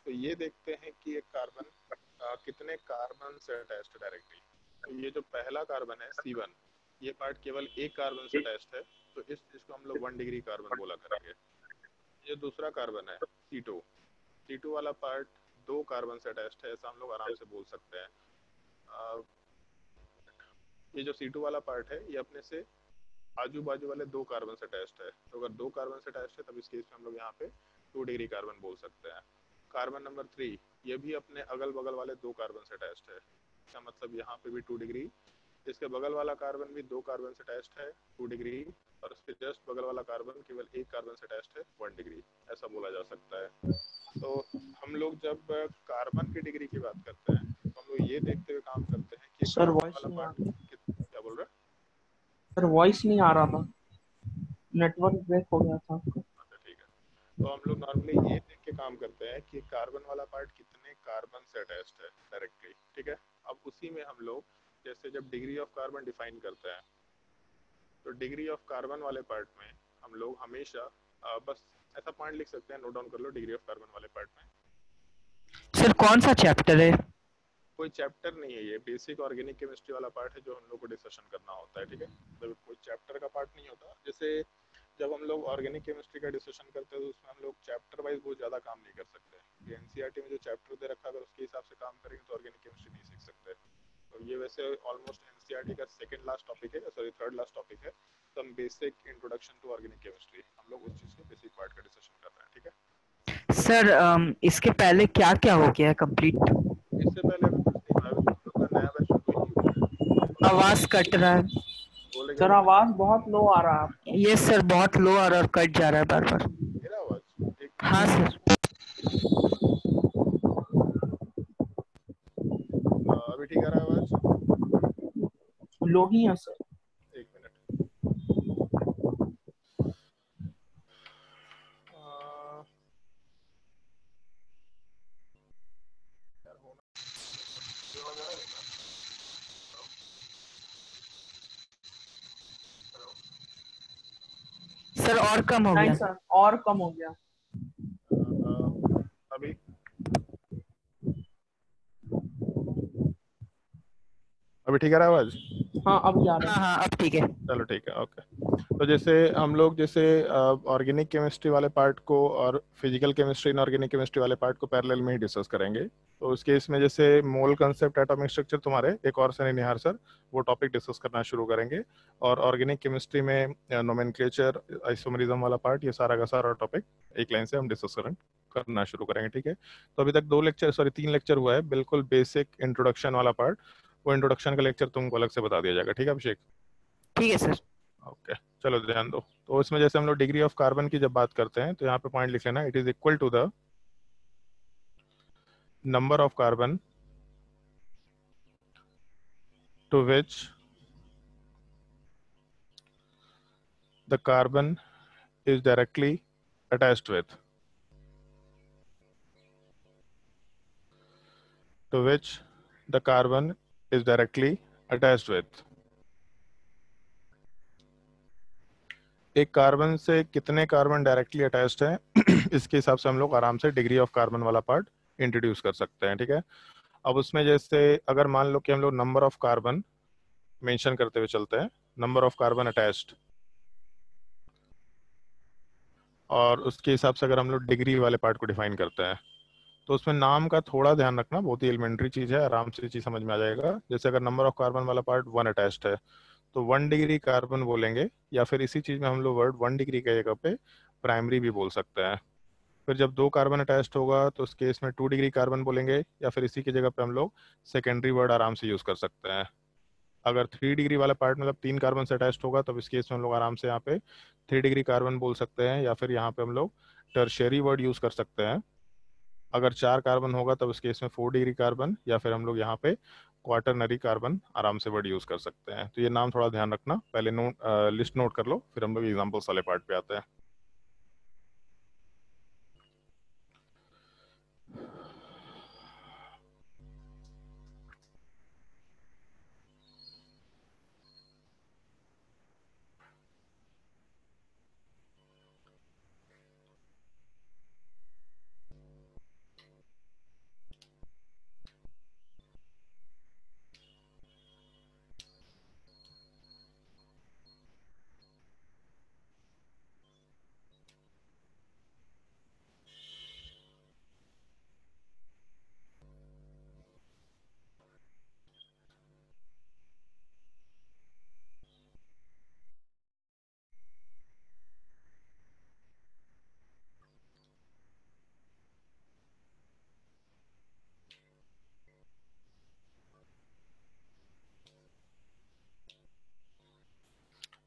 तो ये देखते हैं कि एक कार्बन कितने कार्बन से अटैच्ड है डायरेक्टली। तो ये जो पहला कार्बन है C1, ये पार्ट केवल एक कार्बन से अटैच्ड है, तो इस चीज को हम लोग 1 डिग्री कार्बन बोला करेंगे। ये दूसरा कार्बन है C2, C2 वाला पार्ट दो कार्बन से अटैच्ड है, ऐसा हम लोग आराम से बोल सकते हैं। ये जो C2 वाला पार्ट है ये अपने से आजू बाजू वाले दो कार्बन से अटैच्ड है, तो अगर दो कार्बन से अटैच्ड है तब इस केस में हम लोग यहाँ पे 2 डिग्री कार्बन बोल सकते हैं। कार्बन नंबर 3 ये भी अपने अगल बगल वाले दो कार्बन से अटैच्ड है, इसका मतलब यहाँ पे भी 2 डिग्री। इसके बगल वाला कार्बन भी दो कार्बन से अटैच्ड है, 2 डिग्री। और उसके जस्ट बगल वाला कार्बन केवल एक कार्बन से अटैच्ड है, 1 डिग्री। ऐसा बोला जा सकता है। तो हम लोग जब कार्बन की डिग्री की बात करते हैं तो हम लोग ये देखते हुए काम करते हैं कि सर कार्बन वॉइस वाला नहीं आ पार्ट रही। क्या बोल रहा है? सर वॉइस नहीं आ रहा था, नेटवर्क ब्रेक हो गया था आपका। अच्छा ठीक है। तो हम लोग नॉर्मली ये देख के काम करते हैं कि कार्बन वाला पार्ट कितने कार्बन से अटैच्ड है डायरेक्टली, ठीक है। अब उसी में हम लोग जैसे जब डिग्री ऑफ कार्बन डिफाइन करते हैं तो डिग्री ऑफ कार्बन वाले पार्ट में हम लोग हमेशा बस ऐसा पॉइंट लिख सकते हैं, नोट डाउन कर लो डिग्री ऑफ कार्बन वाले पार्ट में। सर कौन सा चैप्टर है? कोई चैप्टर नहीं है, ये बेसिक ऑर्गेनिक केमिस्ट्री वाला पार्ट है जो हम लोग को डिस्कशन करना होता है, ठीक है। मतलब कोई चैप्टर का पार्ट नहीं होता। जैसे जब हम लोग ऑर्गेनिक केमिस्ट्री का डिस्कशन करते हैं तो उसमें हम लोग चैप्टर वाइज बहुत ज़्यादा काम नहीं कर सकते। एनसीईआरटी में जो चैप्टर दे रखा है अगर उसके हिसाब से काम करेंगे तो ऑर्गेनिक केमिस्ट्री नहीं सीख सकते। तो ये वैसे ऑलमोस्ट एनसीईआरटी का सेकंड लास्ट टॉपिक है, सॉरी थर्ड लास्ट टॉपिक है। तो हम basic introduction to organic chemistry हम लोग उस चीज़ के बेसिक पार्ट का डिस्कशन कर रहे हैं, ठीक है। सर इसके पहले क्या क्या हो गया है कंप्लीट? इससे पहले अभी कुछ नहीं हुआ, अभी तो हम लोग का नया बैच शुरू ही हुआ है। आवाज कट रहा है। बोले क्या सर बोल रहे आवाज बहुत लो आ रहा है आपका। ये सर बहुत लो आ रहा और कट जा रहा है बार बार। हैं? मेरा आवाज एक हाँ मिनट। सर। अभी ठीक आ रहा है आवाज? लो ही है सर। एक मिनट। यार होना जो हो जा रहा है ना। हेलो। सर और कम हो नहीं गया। सर, और कम हो गया। अभी अभी ठीक आ रहा है आवाज? हाँ अब जा रहा हाँ है। हाँ अब ठीक है। चलो ठीक है, ओके। तो जैसे हम लोग जैसे ऑर्गेनिक केमिस्ट्री वाले पार्ट को और फिजिकल केमिस्ट्री इनऑर्गेनिक केमिस्ट्री वाले पार्ट को पैरेलल में ही डिस्कस करेंगे। तो उस केस में जैसे मोल कंसेप्ट एटॉमिक स्ट्रक्चर तुम्हारे एक और सनी निहार सर वो टॉपिक डिस्कस करना शुरू करेंगे। और ऑर्गेनिक केमिस्ट्री में नोमेनक्लेचर आइसोमरिज्म वाला पार्ट ये सारा का सारा टॉपिक एक लाइन से हम डिस्कस करना शुरू करेंगे, ठीक है। तो अभी तक 3 लेक्चर हुआ है, बिल्कुल बेसिक इंट्रोडक्शन वाला पार्ट। वो इंट्रोडक्शन का लेक्चर तुमको अलग से बता दिया जाएगा, ठीक है अभिषेक? ठीक है सर। ओके, चलो ध्यान दो। तो इसमें जैसे हम लोग डिग्री ऑफ कार्बन की जब बात करते हैं तो यहाँ पे पॉइंट लिख लेना, it is equal to the number of carbon to which the carbon is directly attached with, to which the carbon is directly attached with। एक कार्बन से कितने कार्बन डायरेक्टली अटैच्ड हैं इसके हिसाब से हम लोग आराम से डिग्री ऑफ कार्बन वाला पार्ट इंट्रोड्यूस कर सकते हैं, ठीक है। अब उसमें जैसे अगर मान लो कि हम लोग नंबर ऑफ कार्बन मेंशन करते हुए चलते हैं, नंबर ऑफ कार्बन अटैच्ड, और उसके हिसाब से अगर हम लोग डिग्री वाले पार्ट को डिफाइन करते हैं तो उसमें नाम का थोड़ा ध्यान रखना, बहुत ही एलिमेंट्री चीज़ है, आराम से चीज़ समझ में आ जाएगा। जैसे अगर नंबर ऑफ कार्बन वाला पार्ट 1 अटैच्ड है तो 1 डिग्री कार्बन बोलेंगे, या फिर इसी चीज़ में हम लोग वर्ड 1 डिग्री की जगह पे प्राइमरी भी बोल सकते हैं। फिर जब 2 कार्बन अटैच्ड होगा तो उस केस में 2 डिग्री कार्बन बोलेंगे, या फिर इसी की जगह पे हम लोग सेकेंडरी वर्ड आराम से यूज़ कर सकते हैं। अगर 3 डिग्री वाला पार्ट मतलब 3 कार्बन से अटैच्ड होगा तब इस केस में हम लोग आराम से यहाँ पे 3 डिग्री कार्बन बोल सकते हैं, या फिर यहाँ पे हम लोग टर्शियरी वर्ड यूज़ कर सकते हैं। अगर 4 कार्बन होगा तब इस केस में 4 डिग्री कार्बन, या फिर हम लोग यहाँ पे क्वाटरनरी कार्बन आराम से वर्ड यूज़ कर सकते हैं। तो ये नाम थोड़ा ध्यान रखना, पहले लिस्ट नोट कर लो, फिर हम लोग एग्जाम्पल्स वाले पार्ट पे आते हैं।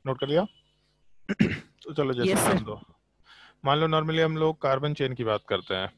नोट कर लिया? तो चलो जैसे यस सर। मान लो नॉर्मली हम लोग कार्बन चेन की बात करते हैं,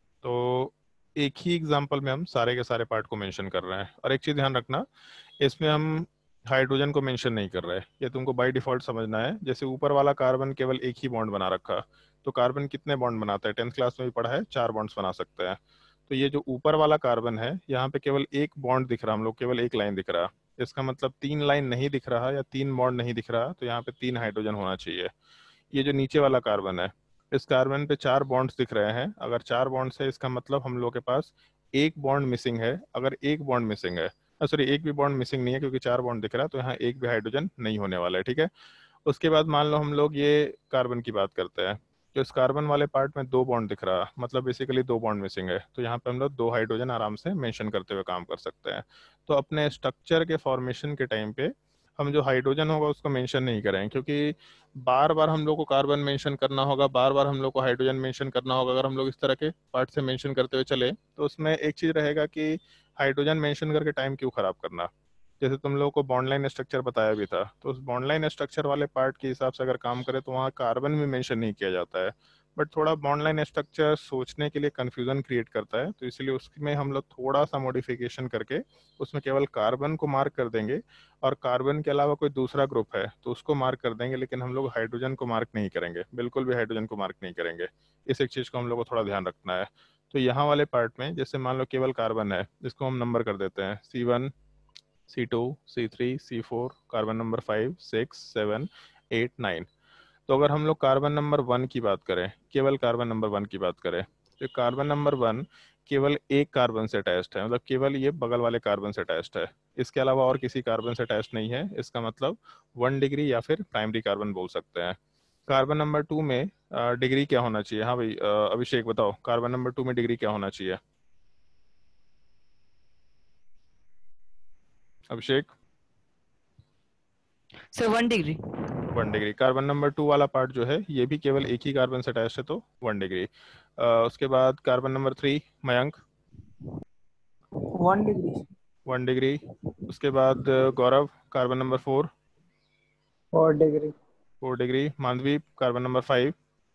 तो एक ही एग्जांपल में हम सारे के सारे पार्ट को मेंशन कर रहे हैं। और एक चीज़ ध्यान रखना, इसमें हम हाइड्रोजन को मेंशन नहीं कर रहे हैं, ये तुमको बाय डिफॉल्ट समझना है। जैसे ऊपर वाला कार्बन केवल एक ही बॉन्ड बना रखा, तो कार्बन कितने बॉन्ड बनाता है? 10th क्लास में भी पढ़ा है, 4 बॉन्ड्स बना सकते हैं। तो ये जो ऊपर वाला कार्बन है, यहाँ पे केवल एक बॉन्ड दिख रहा, हम लोग केवल एक लाइन दिख रहा। इसका मतलब 3 लाइन नहीं दिख रहा या 3 बॉन्ड नहीं दिख रहा, तो यहाँ पे 3 हाइड्रोजन होना चाहिए। ये जो नीचे वाला कार्बन है, इस कार्बन पे 4 बॉन्ड्स दिख रहे हैं। अगर 4 बॉन्ड्स है, इसका मतलब हम लोग के पास एक बॉन्ड मिसिंग है। अगर एक बॉन्ड मिसिंग है, सॉरी एक भी बॉन्ड मिसिंग नहीं है, क्योंकि 4 बॉन्ड दिख रहा है, तो यहाँ एक भी हाइड्रोजन नहीं होने वाला है। ठीक है। उसके बाद मान लो हम लोग ये कार्बन की बात करते हैं, तो इस कार्बन वाले पार्ट में 2 बॉन्ड दिख रहा, मतलब बेसिकली 2 बॉन्ड मिसिंग है। तो यहाँ पे हम लोग 2 हाइड्रोजन आराम से मेंशन करते हुए काम कर सकते हैं। तो अपने स्ट्रक्चर के फॉर्मेशन के टाइम पे हम जो हाइड्रोजन होगा उसको मेंशन नहीं करें, क्योंकि बार बार हम लोग को कार्बन मेंशन करना होगा, बार बार हम लोग को हाइड्रोजन मेंशन करना होगा। अगर हम लोग इस तरह के पार्ट से मेंशन करते हुए चले, तो उसमें एक चीज़ रहेगा कि हाइड्रोजन मेंशन करके टाइम क्यों खराब करना। जैसे तुम लोगों को बॉन्ड लाइन स्ट्रक्चर बताया भी था, तो उस बॉन्ड लाइन स्ट्रक्चर वाले पार्ट के हिसाब से अगर काम करें, तो वहाँ कार्बन भी मेंशन नहीं किया जाता है। बट थोड़ा बॉन्ड लाइन स्ट्रक्चर सोचने के लिए कंफ्यूजन क्रिएट करता है, तो इसलिए उसमें हम लोग थोड़ा सा मॉडिफिकेशन करके उसमें केवल कार्बन को मार्क कर देंगे, और कार्बन के अलावा कोई दूसरा ग्रुप है तो उसको मार्क कर देंगे, लेकिन हम लोग हाइड्रोजन को मार्क नहीं करेंगे, बिल्कुल भी हाइड्रोजन को मार्क नहीं करेंगे। इस एक चीज़ को हम लोग को थोड़ा ध्यान रखना है। तो यहाँ वाले पार्ट में जैसे मान लो केवल कार्बन है, इसको हम नंबर कर देते हैं C1, C2, C3, C4, carbon number 5, 6, 7, 8, 9। तो अगर हम लोग कार्बन नंबर 1 की बात करें, केवल कार्बन नंबर 1 की बात करें, तो कार्बन नंबर 1 केवल एक कार्बन से अटैच्ड है, मतलब केवल ये बगल वाले कार्बन से अटैच्ड है, इसके अलावा और किसी कार्बन से अटैच्ड नहीं है। इसका मतलब 1 डिग्री या फिर प्राइमरी कार्बन बोल सकते हैं। कार्बन नंबर 2 में डिग्री क्या होना चाहिए? हाँ भाई, अभिषेक बताओ, कार्बन नंबर 2 में डिग्री क्या होना चाहिए? Abhishek? Sir 1 degree. 1 degree. Carbon number 2 वाला पार्ट जो है, ये भी केवल एक ही कार्बन से अटैच है, तो 1 डिग्री। उसके बाद carbon number 3, Mayank? 1 degree. 1 degree. उसके बाद Gaurav, carbon number 4? 4 degree. 4 degree. Manveep, carbon number 5?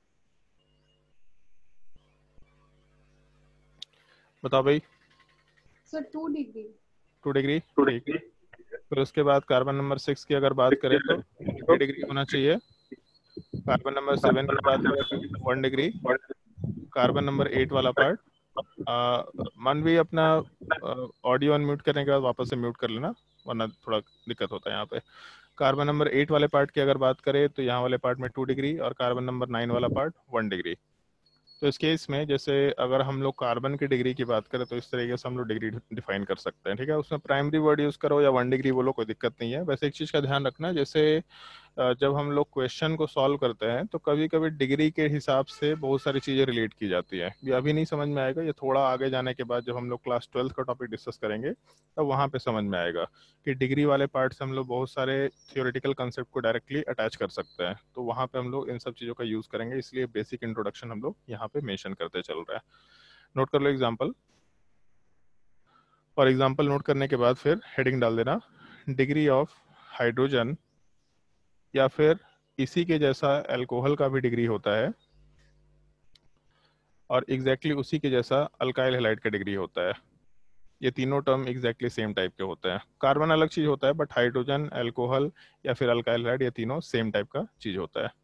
बताओ भाई। Sir 2 degree. 2 डिग्री, ठीक है। फिर उसके बाद कार्बन नंबर 6 की अगर बात करें, तो 3 डिग्री होना चाहिए। कार्बन नंबर 7 की बात करें, 1 डिग्री। कार्बन नंबर 8 वाला पार्ट, मानवी अपना ऑडियो अनम्यूट करने के बाद वापस से म्यूट कर लेना, वरना थोड़ा दिक्कत होता है यहाँ पे। कार्बन नंबर 8 वाले पार्ट की अगर बात करें, तो यहाँ वाले पार्ट में 2 डिग्री, और कार्बन नंबर 9 वाला पार्ट 1 डिग्री। तो इस केस में जैसे अगर हम लोग कार्बन की डिग्री की बात करें, तो इस तरीके से हम लोग डिग्री डिफाइन कर सकते हैं। ठीक है, उसमें प्राइमरी वर्ड यूज़ करो या 1 डिग्री बोलो, कोई दिक्कत नहीं है। वैसे एक चीज़ का ध्यान रखना, जैसे जब हम लोग क्वेश्चन को सॉल्व करते हैं, तो कभी कभी डिग्री के हिसाब से बहुत सारी चीज़ें रिलेट की जाती हैं। ये अभी नहीं समझ में आएगा, ये थोड़ा आगे जाने के बाद जब हम लोग क्लास 12th का टॉपिक डिस्कस करेंगे, तब वहाँ पे समझ में आएगा कि डिग्री वाले पार्ट से हम लोग बहुत सारे थियोरेटिकल कंसेप्ट को डायरेक्टली अटैच कर सकते हैं। तो वहाँ पे हम लोग इन सब चीज़ों का यूज़ करेंगे, इसलिए बेसिक इंट्रोडक्शन हम लोग यहाँ पे मेंशन करते चल रहा है। नोट कर लो एग्जाम्पल, और एग्जाम्पल नोट करने के बाद फिर हेडिंग डाल देना, डिग्री ऑफ हाइड्रोजन, या फिर इसी के जैसा अल्कोहल का भी डिग्री होता है, और एग्जैक्टली उसी के जैसा अल्काइल हैलाइड का डिग्री होता है। ये तीनों टर्म एग्जैक्टली सेम टाइप के होते हैं। कार्बन अलग चीज होता है, बट हाइड्रोजन, अल्कोहल या फिर अल्काइल हैलाइड, ये तीनों सेम टाइप का चीज होता है।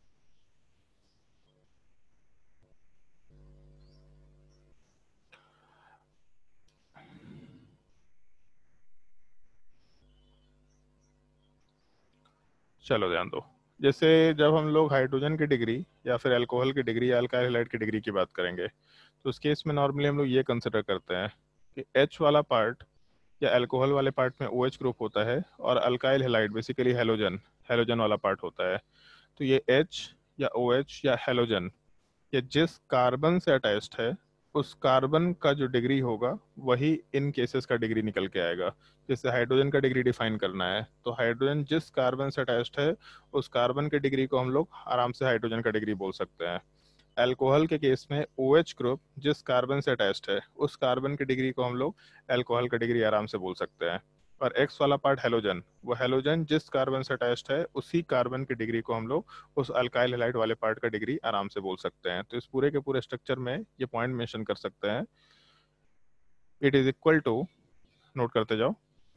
चलो ध्यान दो, जैसे जब हम लोग हाइड्रोजन की डिग्री या फिर अल्कोहल की डिग्री या अल्काइल हैलाइड की डिग्री की बात करेंगे, तो उस केस में नॉर्मली हम लोग ये कंसिडर करते हैं कि H वाला पार्ट या अल्कोहल वाले पार्ट में OH ग्रुप होता है, और alkyl halide basically halogen, halogen वाला पार्ट होता है। तो ये H या OH या हैलोजन, ये जिस कार्बन से अटैच्ड है, उस कार्बन का जो डिग्री होगा वही इन केसेस का डिग्री निकल के आएगा। जैसे हाइड्रोजन का डिग्री डिफाइन करना है, तो हाइड्रोजन जिस कार्बन से अटैच्ड है, उस कार्बन के डिग्री को हम लोग आराम से हाइड्रोजन का डिग्री बोल सकते हैं। अल्कोहल के केस में OH ग्रुप जिस कार्बन से अटैच्ड है, उस कार्बन की डिग्री को हम लोग अल्कोहल का डिग्री आराम से बोल सकते हैं। और X वाला पार्ट हेलोजन, वो हेलोजन जिस कार्बन से अटैच्ड है उसी कार्बन की डिग्री को हम लोग उस अल्काइल हैलाइड वाले पार्ट का डिग्री आराम से बोल सकते हैं। तो इस पूरे के पूरे स्ट्रक्चर में ये पॉइंट मेंशन कर सकते हैं। It is equal to, note करते जाओ,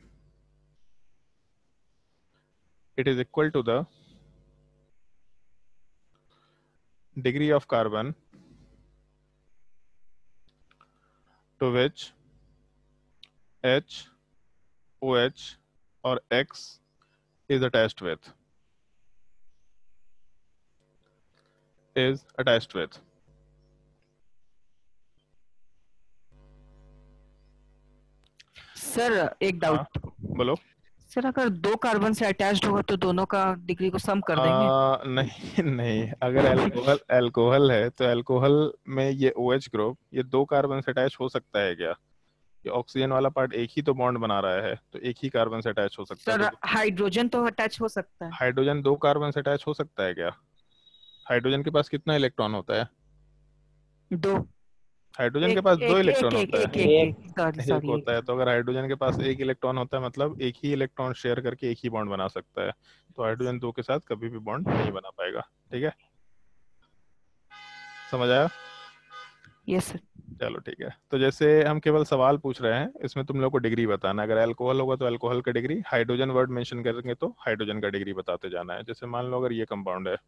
it is equal to the degree of carbon to which H, OH or X is attached with, sir एक डाउट। बोलो। सर अगर दो कार्बन से अटैच्ड होगा तो दोनों का डिग्री को सम कर देंगे? नहीं नहीं, अगर अल्कोहल है तो अल्कोहल में ये OH ग्रुप ये दो कार्बन से अटैच हो सकता है क्या? ये ऑक्सीजन वाला पार्ट एक ही तो बॉन्ड बना रहा है, तो एक ही कार्बन से अटैच हो सकता है। सर हाइड्रोजन तो अटैच हो सकता है। हाइड्रोजन दो कार्बन से अटैच हो सकता है क्या? हाइड्रोजन के पास कितना इलेक्ट्रॉन होता है? दो। हाइड्रोजन के पास दो इलेक्ट्रॉन होता है। एक होता है। तो अगर हाइड्रोजन के पास एक इलेक्ट्रॉन होता है मतलब एक ही इलेक्ट्रॉन शेयर करके एक ही बॉन्ड बना सकता है। तो हाइड्रोजन दो के साथ कभी भी बॉन्ड नहीं बना पाएगा। ठीक है, समझ आया? Yes sir. चलो ठीक है। तो जैसे हम केवल सवाल पूछ रहे हैं, इसमें तुम लोग को डिग्री बताना। अगर अल्कोहल होगा तो अल्कोहल का डिग्री, हाइड्रोजन वर्ड मेंशन करेंगे तो हाइड्रोजन का डिग्री बताते जाना है। जैसे मान लो अगर ये कंपाउंड है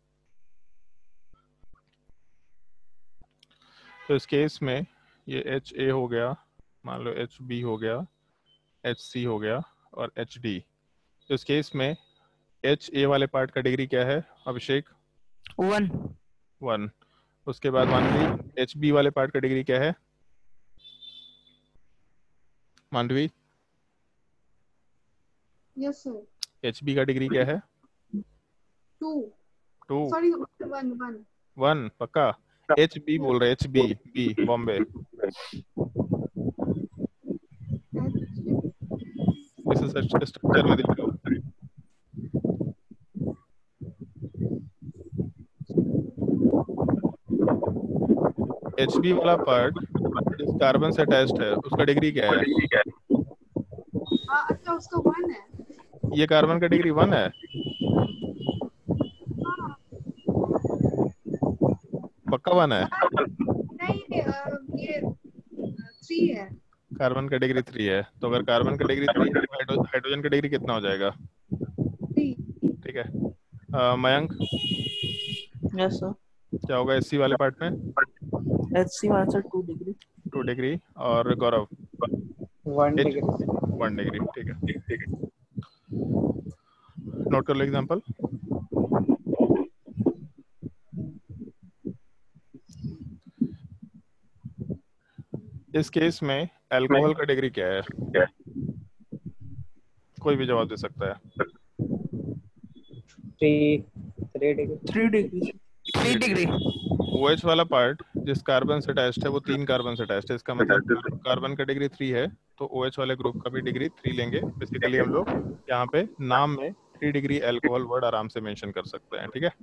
तो इस केस में ये HA हो गया, मान लो HB हो गया, HC हो गया और HD। तो इस केस में HA वाले पार्ट का डिग्री क्या है अभिषेक? 1। उसके बाद मानवी HB वाले पार्ट का डिग्री क्या है मांडवी? Yes, sir. HB का डिग्री क्या है? 2. 2। Sorry, 1. 1 पक्का? HB बोल रहे, HB, B बॉम्बे। इस स्ट्रक्चर में देख लो, HB वाला पार्ट जिस कार्बन से अटैच्ड है उसका डिग्री क्या है? अच्छा, उसका 1 है। ये कार्बन का डिग्री 1 है? पक्का 1 है? नहीं, ये 3 है। कार्बन का डिग्री 3 है। तो अगर कार्बन का डिग्री 3 है तो हाइड्रोजन का डिग्री कितना हो जाएगा? 3। ठीक है। Mayank yes sir. क्या होगा HC वाले पार्ट में? HC वाला सर 2 डिग्री। 2 डिग्री। और गौरव? 1 डिग्री। 1 डिग्री। ठीक है, नोट कर लो एग्जांपल। इस केस में अल्कोहल का डिग्री क्या है? कोई भी जवाब दे सकता है। 3 डिग्री। 3 डिग्री। OH वाला पार्ट जिस कार्बन से अटैच्ड है वो 3 कार्बन से अटैच्ड है। इसका मतलब कार्बन का डिग्री 3 है तो OH वाले ग्रुप का भी डिग्री 3 लेंगे। बेसिकली हम लोग यहाँ पे नाम में 3 डिग्री अल्कोहल वर्ड आराम से मेंशन कर सकते हैं। ठीक है,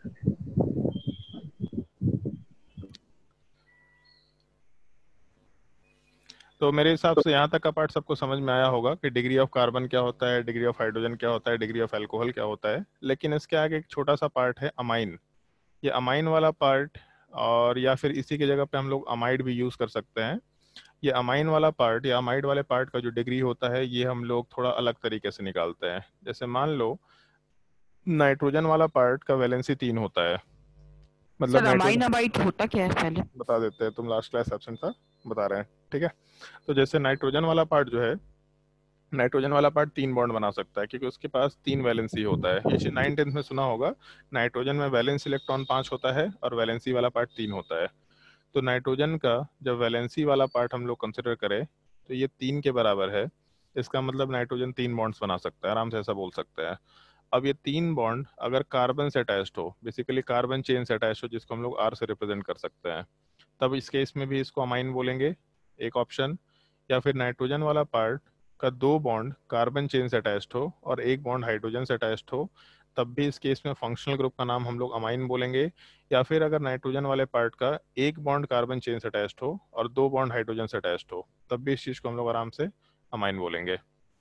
तो मेरे हिसाब से यहाँ तक का पार्ट सबको समझ में आया होगा कि डिग्री ऑफ कार्बन क्या होता है, डिग्री ऑफ हाइड्रोजन क्या होता है, डिग्री ऑफ अल्कोहल क्या होता है। लेकिन इसके आगे एक छोटा सा पार्ट है अमाइन। ये अमाइन वाला पार्ट, और या फिर इसी की जगह पे हम लोग अमाइड भी यूज कर सकते हैं। ये अमाइन वाला पार्ट या अमाइड वाले पार्ट का जो डिग्री होता है ये हम लोग थोड़ा अलग तरीके से निकालते हैं। जैसे मान लो नाइट्रोजन वाला पार्ट का वैलेंसी 3 होता है। मतलब सर अमाइन अमाइड होता क्या है पहले बता देते हैं, तुम लास्ट क्लास एब्सेंट था, बता रहे हैं। ठीक है, तो जैसे नाइट्रोजन वाला पार्ट जो है, नाइट्रोजन वाला पार्ट 3 बॉन्ड बना सकता है क्योंकि उसके पास 3 वैलेंसी होता है। ये 9th-10th में सुना होगा, नाइट्रोजन में वैलेंस इलेक्ट्रॉन 5 होता है और वैलेंसी वाला पार्ट 3 होता है। तो नाइट्रोजन का जब वैलेंसी वाला पार्ट हम लोग कंसिडर करें तो ये 3 के बराबर है। इसका मतलब नाइट्रोजन 3 बॉन्ड्स बना सकता है, आराम से ऐसा बोल सकते हैं। अब ये 3 बॉन्ड अगर कार्बन से अटैच्ड हो, बेसिकली कार्बन चेन से अटैच्ड हो, जिसको हम लोग R से रिप्रेजेंट कर सकते हैं, तब इस केस में भी इसको अमाइन बोलेंगे, एक ऑप्शन। या फिर नाइट्रोजन वाला पार्ट का 2 बॉन्ड कार्बन चेन से अटैच्ड हो और 1 बॉन्ड हाइड्रोजन से अटैच्ड हो, तब भी इस केस में फंक्शनल ग्रुप का नाम हम लोग अमाइन बोलेंगे। या फिर अगर नाइट्रोजन वाले पार्ट का 1 बॉन्ड कार्बन चेन से अटैच्ड हो और 2 बॉन्ड हाइड्रोजन से अटैच्ड हो, तब भी इस चीज को हम लोग आराम से अमाइन बोलेंगे।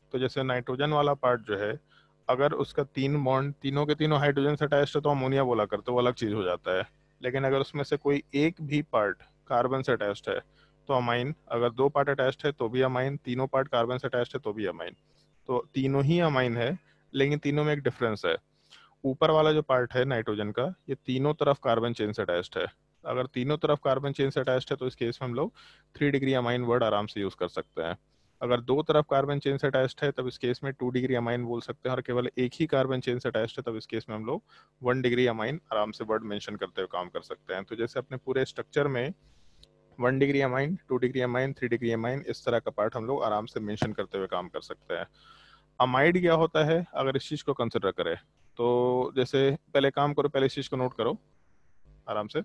तो जैसे नाइट्रोजन वाला पार्ट जो है, अगर उसका 3 बॉन्ड तीनों के तीनों हाइड्रोजन से अटैच्ड है तो अमोनिया बोला करते, वो अलग चीज हो जाता है। लेकिन अगर उसमें से कोई एक भी पार्ट कार्बन से अटैच्ड है तो अमाइन, अगर 2 पार्ट अटैच्ड है तो भी अमाइन, तीनों पार्ट कार्बन से अटैच्ड है तो भी अमाइन। तो तीनों ही अमाइन है, लेकिन तीनों में एक डिफरेंस है। ऊपर वाला जो पार्ट है नाइट्रोजन का, ये तीनों तरफ कार्बन चेन से अटैच्ड है। अगर तीनों तरफ कार्बन चेन से अटैच्ड है तो इस केस में हम लोग 3 डिग्री अमाइन वर्ड आराम से यूज कर सकते हैं। अगर दो तरफ कार्बन चेन से अटैच्ड है तब इस केस में 2 डिग्री अमाइन बोल सकते हैं, और केवल एक ही कार्बन चेन से अटैच्ड है तब इस केस में हम लोग 1 डिग्री अमाइन आराम से वर्ड मेंशन करते हुए काम कर सकते हैं। तो जैसे अपने पूरे स्ट्रक्चर में 1 degree amine, 2 degree amine, 3 degree amine, इस तरह का पार्ट हम लोग आराम से मेंशन करते हुए काम कर सकते हैं। अमाइड क्या होता है अगर इस चीज को कंसिडर करें तो, जैसे पहले काम करो, पहले इस चीज को नोट करो आराम से।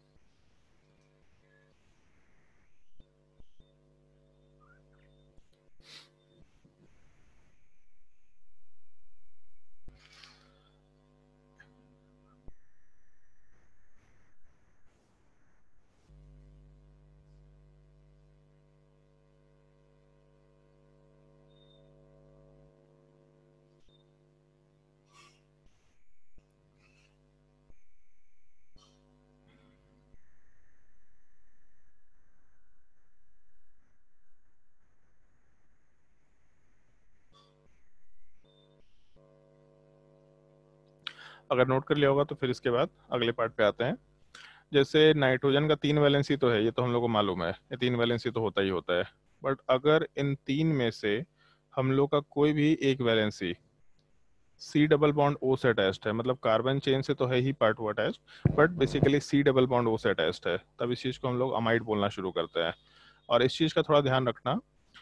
अगर नोट कर लिया होगा तो फिर इसके बाद अगले पार्ट पे आते हैं। जैसे नाइट्रोजन का 3 वैलेंसी तो है, ये तो हम लोग को मालूम है, ये 3 वैलेंसी तो होता ही होता है। बट अगर इन 3 में से हम लोग का कोई भी एक valency C double bond O से अटैच्ड है, मतलब कार्बन चेन से तो है ही पार्ट वो attached, but basically C double bond O से अटैच्ड है, तब इस चीज को हम लोग अमाइड बोलना शुरू करते हैं। और इस चीज का थोड़ा ध्यान रखना,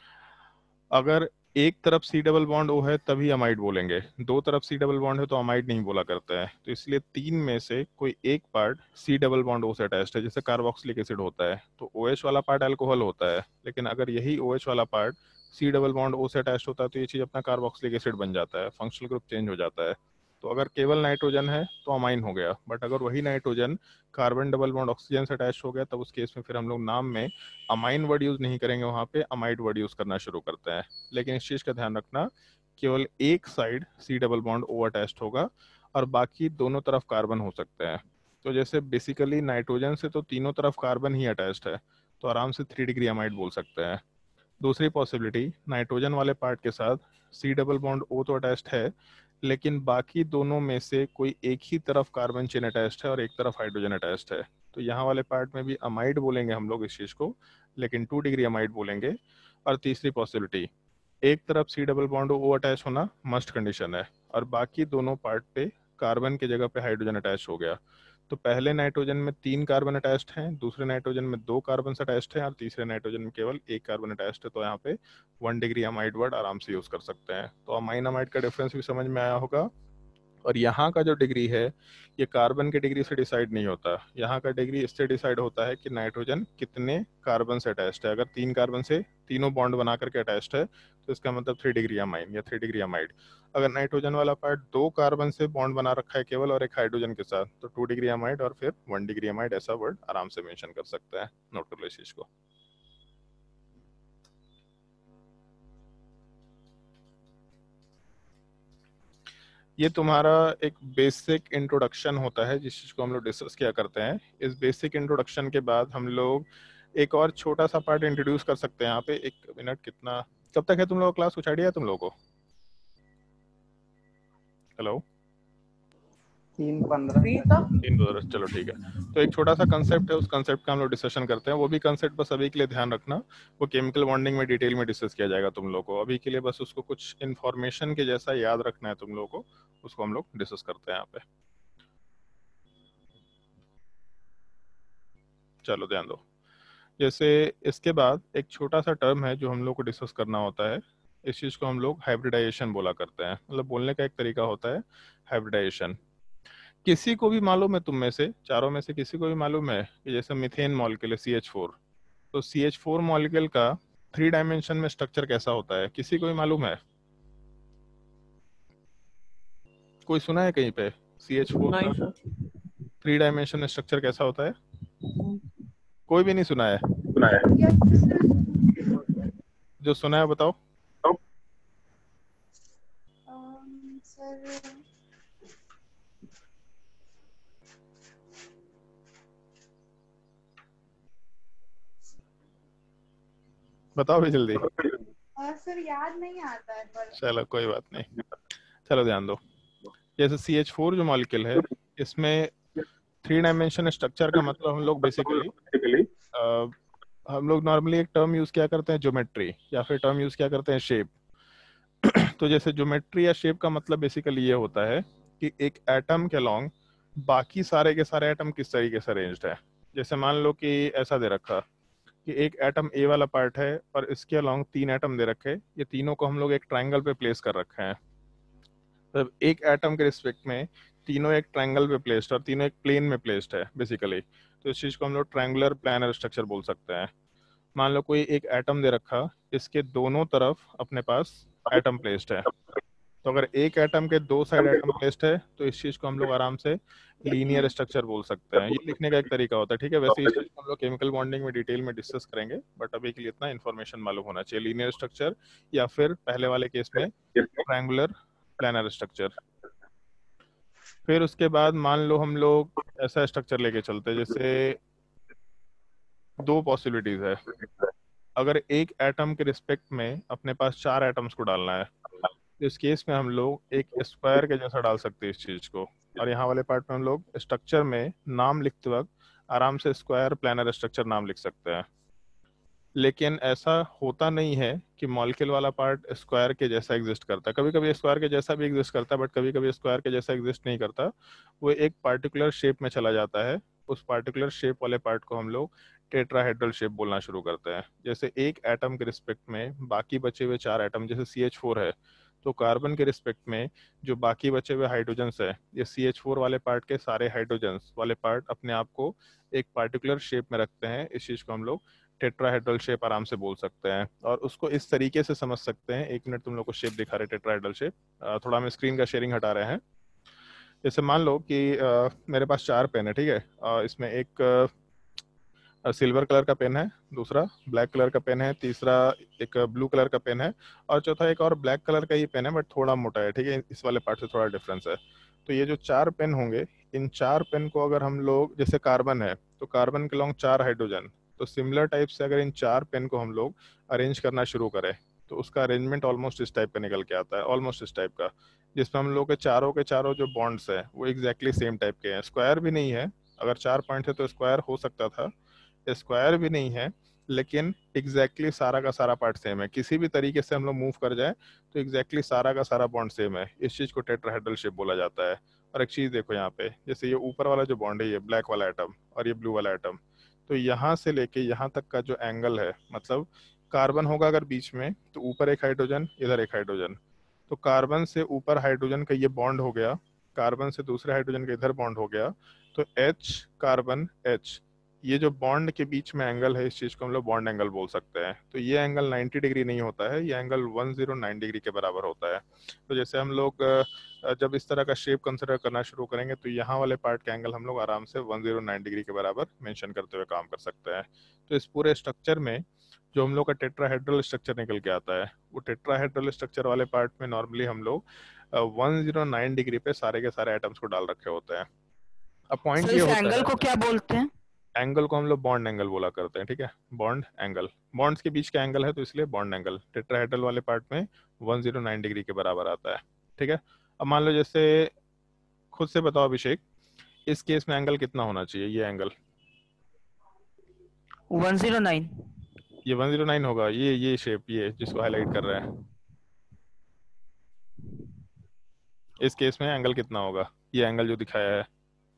अगर एक तरफ C डबल बॉन्ड O है तभी अमाइड बोलेंगे, दो तरफ C डबल बॉन्ड है तो अमाइड नहीं बोला करता है। तो इसलिए 3 में से कोई एक part C double bond O से अटैच्ड है, जैसे कार्बोक्सिलिक एसिड होता है तो OH वाला पार्ट अल्कोहल होता है, लेकिन अगर यही OH वाला part C double bond O से अटैच्ड होता है तो ये चीज अपना कार्बोक्सिलिक एसिड बन जाता है, फंक्शनल ग्रुप चेंज हो जाता है। तो अगर केवल नाइट्रोजन है तो अमाइन हो गया, बट अगर वही nitrogen carbon double bond oxygen से अटैच हो गया तब उस केस में फिर हम लोग नाम में अमाइन वर्ड यूज नहीं करेंगे, वहां पे अमाइड वर्ड यूज करना शुरू करते हैं। लेकिन इस चीज का ध्यान रखना, केवल एक side C double bond O attached होगा और बाकी दोनों तरफ कार्बन हो सकते हैं। तो जैसे बेसिकली नाइट्रोजन से तो तीनों तरफ कार्बन ही अटैच्ड है, तो आराम से 3 डिग्री अमाइड बोल सकते हैं। दूसरी पॉसिबिलिटी, नाइट्रोजन वाले पार्ट के साथ C डबल बॉन्ड O तो अटैच्ड है, लेकिन बाकी दोनों में से कोई एक ही तरफ कार्बन चेन अटैच्ड है और एक तरफ हाइड्रोजन अटैच्ड है, तो यहाँ वाले पार्ट में भी अमाइड बोलेंगे हम लोग इस चीज को, लेकिन 2 डिग्री अमाइड बोलेंगे। और तीसरी पॉसिबिलिटी, एक तरफ C double bond O attach होना मस्ट कंडीशन है और बाकी दोनों पार्ट पे कार्बन की जगह पे हाइड्रोजन अटैच हो गया। तो पहले नाइट्रोजन में 3 कार्बन अटैच्ड हैं, दूसरे नाइट्रोजन में 2 कार्बन अटैच्ड हैं और तीसरे नाइट्रोजन में केवल 1 कार्बन अटैच्ड है, तो यहाँ पे 1 डिग्री अमाइड वर्ड आराम से यूज कर सकते हैं। तो अमाइन अमाइड का डिफरेंस भी समझ में आया होगा। और यहाँ का जो डिग्री है ये कार्बन के डिग्री से डिसाइड नहीं होता, यहाँ का डिग्री इससे डिसाइड होता है कि नाइट्रोजन कितने कार्बन से अटैच्ड है। अगर 3 कार्बन से तीनों बॉन्ड बना करके अटैच्ड है तो इसका मतलब 3 डिग्री अमाइन या 3 डिग्री अमाइड। अगर नाइट्रोजन वाला पार्ट 2 कार्बन से बॉन्ड बना रखा है केवल और एक हाइड्रोजन के साथ, तो 2 डिग्री अमाइड और फिर 1 डिग्री अमाइड, ऐसा वर्ड आराम से मेंशन कर सकते हैं। नोट कर लो इस चीज को। ये तुम्हारा एक बेसिक इंट्रोडक्शन होता है जिस चीज को हम लोग डिस्कस किया करते हैं। इस बेसिक इंट्रोडक्शन के बाद हम लोग एक और छोटा सा पार्ट इंट्रोड्यूस कर सकते हैं। यहाँ पे 1 मिनट, कितना कब तक है तुम लोगों का क्लास, कुछ आइडिया है तुम लोगों को? हेलो, 3:15। चलो ठीक है। तो एक छोटा सा कंसेप्ट है, उस कंसेप्ट का हम लोग डिस्कशन करते हैं। वो भी कंसेप्ट बस अभी के लिए ध्यान रखना, वो केमिकल बॉन्डिंग में डिटेल में डिस्कस किया जाएगा तुम लोगों को। अभी के लिए बस उसको कुछ इन्फॉर्मेशन के जैसा याद रखना है तुम लोगों को, उसको हम लोग डिस्कस करते हैं यहाँ पे। चलो ध्यान दो। जैसे इसके बाद एक छोटा सा टर्म है जो हम लोग को डिस्कस करना होता है, इस चीज को हम लोग हाइब्रिडाइजेशन बोला करते हैं। मतलब बोलने का एक तरीका होता है हाइब्रिडाइजेशन। किसी को भी मालूम है, तुम में से चारों में से किसी को भी मालूम है कि जैसे मीथेन मॉलिक्यूल है CH4, तो CH4 मॉलिक्यूल का 3 डायमेंशन में स्ट्रक्चर कैसा होता है, किसी को भी मालूम है? कोई सुना है कहीं पे CH4 नहीं का सर। 3 डायमेंशन में स्ट्रक्चर कैसा होता है? कोई भी नहीं सुना है? Yes, sir. जो सुना है बताओ। बताओ भी जल्दी। सर याद नहीं आता है पर चलो कोई बात नहीं, चलो ध्यान दो। जैसे CH4 जो मॉलिक्यूल है, इसमें 3 डायमेंशन स्ट्रक्चर का मतलब हम लोग बेसिकली हम लोग नॉर्मली एक टर्म यूज किया करते हैं ज्योमेट्री, या फिर टर्म यूज किया करते हैं शेप। तो जैसे ज्योमेट्री या शेप का मतलब बेसिकली ये होता है कि एक एटम के अलोंग बाकी सारे के सारे एटम किस तरीके से अरेंज्ड है। जैसे मान लो कि ऐसा दे रखा कि एक एटम ए वाला पार्ट है और इसके अलोंग 3 एटम दे रखे, ये तीनों को हम लोग एक ट्राइंगल पे प्लेस कर रखे हैं। तो एक एटम के रिस्पेक्ट में तीनों एक ट्राइंगल पे प्लेस्ड और तीनों एक प्लेन में प्लेस्ड है बेसिकली। तो इस चीज़ को हम लोग ट्राइंगुलर प्लानर स्ट्रक्चर बोल सकते हैं। मान लो कोई एक एटम दे रखा, इसके दोनों तरफ अपने पास एटम प्लेस्ड है। तो अगर एक एटम के 2 साइड एटम प्लेस्ड है तो इस चीज को हम लोग आराम से लीनियर स्ट्रक्चर बोल सकते हैं। ये लिखने का एक तरीका होता है, ठीक है। वैसे इस चीज को हम लोग केमिकल बॉन्डिंग में डिटेल में डिस्कस करेंगे, बट अभी के लिए इतना इन्फॉर्मेशन मालूम होना चाहिए। लीनियर स्ट्रक्चर या फिर पहले वाले केस में ट्रायंगुलर प्लानर स्ट्रक्चर। फिर उसके बाद मान लो हम लोग ऐसा स्ट्रक्चर लेके चलते हैं, जैसे 2 पॉसिबिलिटीज है। अगर एक एटम के रिस्पेक्ट में अपने पास 4 एटम्स को डालना है, तो इस केस में हम लोग एक स्क्वायर के जैसा डाल सकते हैं इस चीज को। और यहाँ वाले पार्ट में हम लोग स्ट्रक्चर में नाम लिखते वक्त आराम से स्क्वायर प्लानर स्ट्रक्चर नाम लिख सकते हैं। लेकिन ऐसा होता नहीं है कि मॉलिक्यूल वाला पार्ट स्क्वायर के जैसा एग्जिस्ट करता है। कभी कभी स्क्वायर के जैसा भी एग्जिस्ट करता है, बट कभी कभी स्क्वायर के जैसा एग्जिस्ट नहीं करता। वो एक पार्टिकुलर शेप में चला जाता है। उस पार्टिकुलर शेप वाले पार्ट को हम लोग टेट्राहेड्रल शेप बोलना शुरू करते हैं। जैसे एक एटम के रिस्पेक्ट में बाकी बचे हुए 4 एटम, जैसे CH4 है, तो कार्बन के रिस्पेक्ट में जो बाकी बचे हुए हाइड्रोजन्स है, ये CH4 वाले पार्ट के सारे हाइड्रोजन्स वाले पार्ट अपने आप को एक पार्टिकुलर शेप में रखते हैं। इस चीज को हम लोग टेट्राहेड्रल शेप आराम से बोल सकते हैं। और उसको इस तरीके से समझ सकते हैं, 1 मिनट तुम लोग को शेप दिखा रहे टेट्राहेड्रल शेप। थोड़ा हम स्क्रीन का शेयरिंग हटा रहे हैं। जैसे मान लो कि मेरे पास 4 पेन है, ठीक है। इसमें एक सिल्वर कलर का पेन है, दूसरा ब्लैक कलर का पेन है, तीसरा एक ब्लू कलर का पेन है, और चौथा एक और ब्लैक कलर का ही पेन है बट थोड़ा मोटा है, ठीक है। इस वाले पार्ट से थोड़ा डिफरेंस है। तो ये जो 4 पेन होंगे, इन 4 पेन को अगर हम लोग, जैसे कार्बन है तो कार्बन के लॉन्ग 4 हाइड्रोजन, तो सिमिलर टाइप से अगर इन 4 पेन को हम लोग अरेंज करना शुरू करें तो उसका अरेंजमेंट ऑलमोस्ट इस टाइप का निकल के आता है, ऑलमोस्ट इस टाइप का, जिसमें हम लोग के चारों जो बॉन्ड्स है वो एग्जैक्टली सेम टाइप के हैं। स्क्वायर भी नहीं है, अगर 4 पॉइंट है तो स्क्वायर हो सकता था, स्क्वायर भी नहीं है, लेकिन एग्जैक्टली सारा का सारा पार्ट सेम है। किसी भी तरीके से हम लोग मूव कर जाए तो एग्जैक्टली सारा का सारा बॉन्ड सेम है। इस चीज को टेट्राहेड्रल शेप बोला जाता है। और एक चीज देखो यहाँ पे, जैसे ये ऊपर वाला जो बॉन्ड है, ये ब्लैक वाला एटम और ये ब्लू वाला एटम, तो यहाँ से लेके यहाँ तक का जो एंगल है, मतलब कार्बन होगा अगर बीच में तो ऊपर एक हाइड्रोजन, इधर एक हाइड्रोजन, तो कार्बन से ऊपर हाइड्रोजन का ये बॉन्ड हो गया, कार्बन से दूसरे हाइड्रोजन का इधर बॉन्ड हो गया, तो H कार्बन H, ये जो बॉन्ड के बीच में एंगल है, इस चीज को हम लोग बॉन्ड एंगल बोल सकते हैं। तो ये एंगल 90 डिग्री नहीं होता है, ये एंगल 109 डिग्री के बराबर होता है। तो जैसे हम लोग जब इस तरह का शेप कंसिडर करना शुरू करेंगे तो यहाँ वाले पार्ट का एंगल हम लोग आराम से 109 डिग्री के बराबर मेंशन करते हुए काम कर सकते हैं। तो इस पूरे स्ट्रक्चर में जो हम लोग का टेट्राहेड्रल स्ट्रक्चर निकल के आता है, वो टेट्राहेड्रल स्ट्रक्चर वाले पार्ट में नॉर्मली हम लोग 109 डिग्री पे सारे के सारे एटम्स को डाल रखे होते हैं। अब पॉइंट सर ये इस होता एंगल है, को क्या बोलते हैं? एंगल को हम लोग बॉन्ड एंगल बोला करते हैं, ठीक है। बॉन्ड एंगल, बॉन्ड्स के बीच का एंगल है तो इसलिए बॉन्ड एंगल टेट्राहेड्रल वाले पार्ट में 109 डिग्री के बराबर आता है, ठीक है। अब मान लो, जैसे खुद से बताओ अभिषेक, इस केस में एंगल कितना होना चाहिए? ये एंगल 109। ये 109 होगा। ये शेप, ये जिसको हाईलाइट कर रहे हैं, इस केस में एंगल कितना होगा? ये एंगल जो दिखाया है,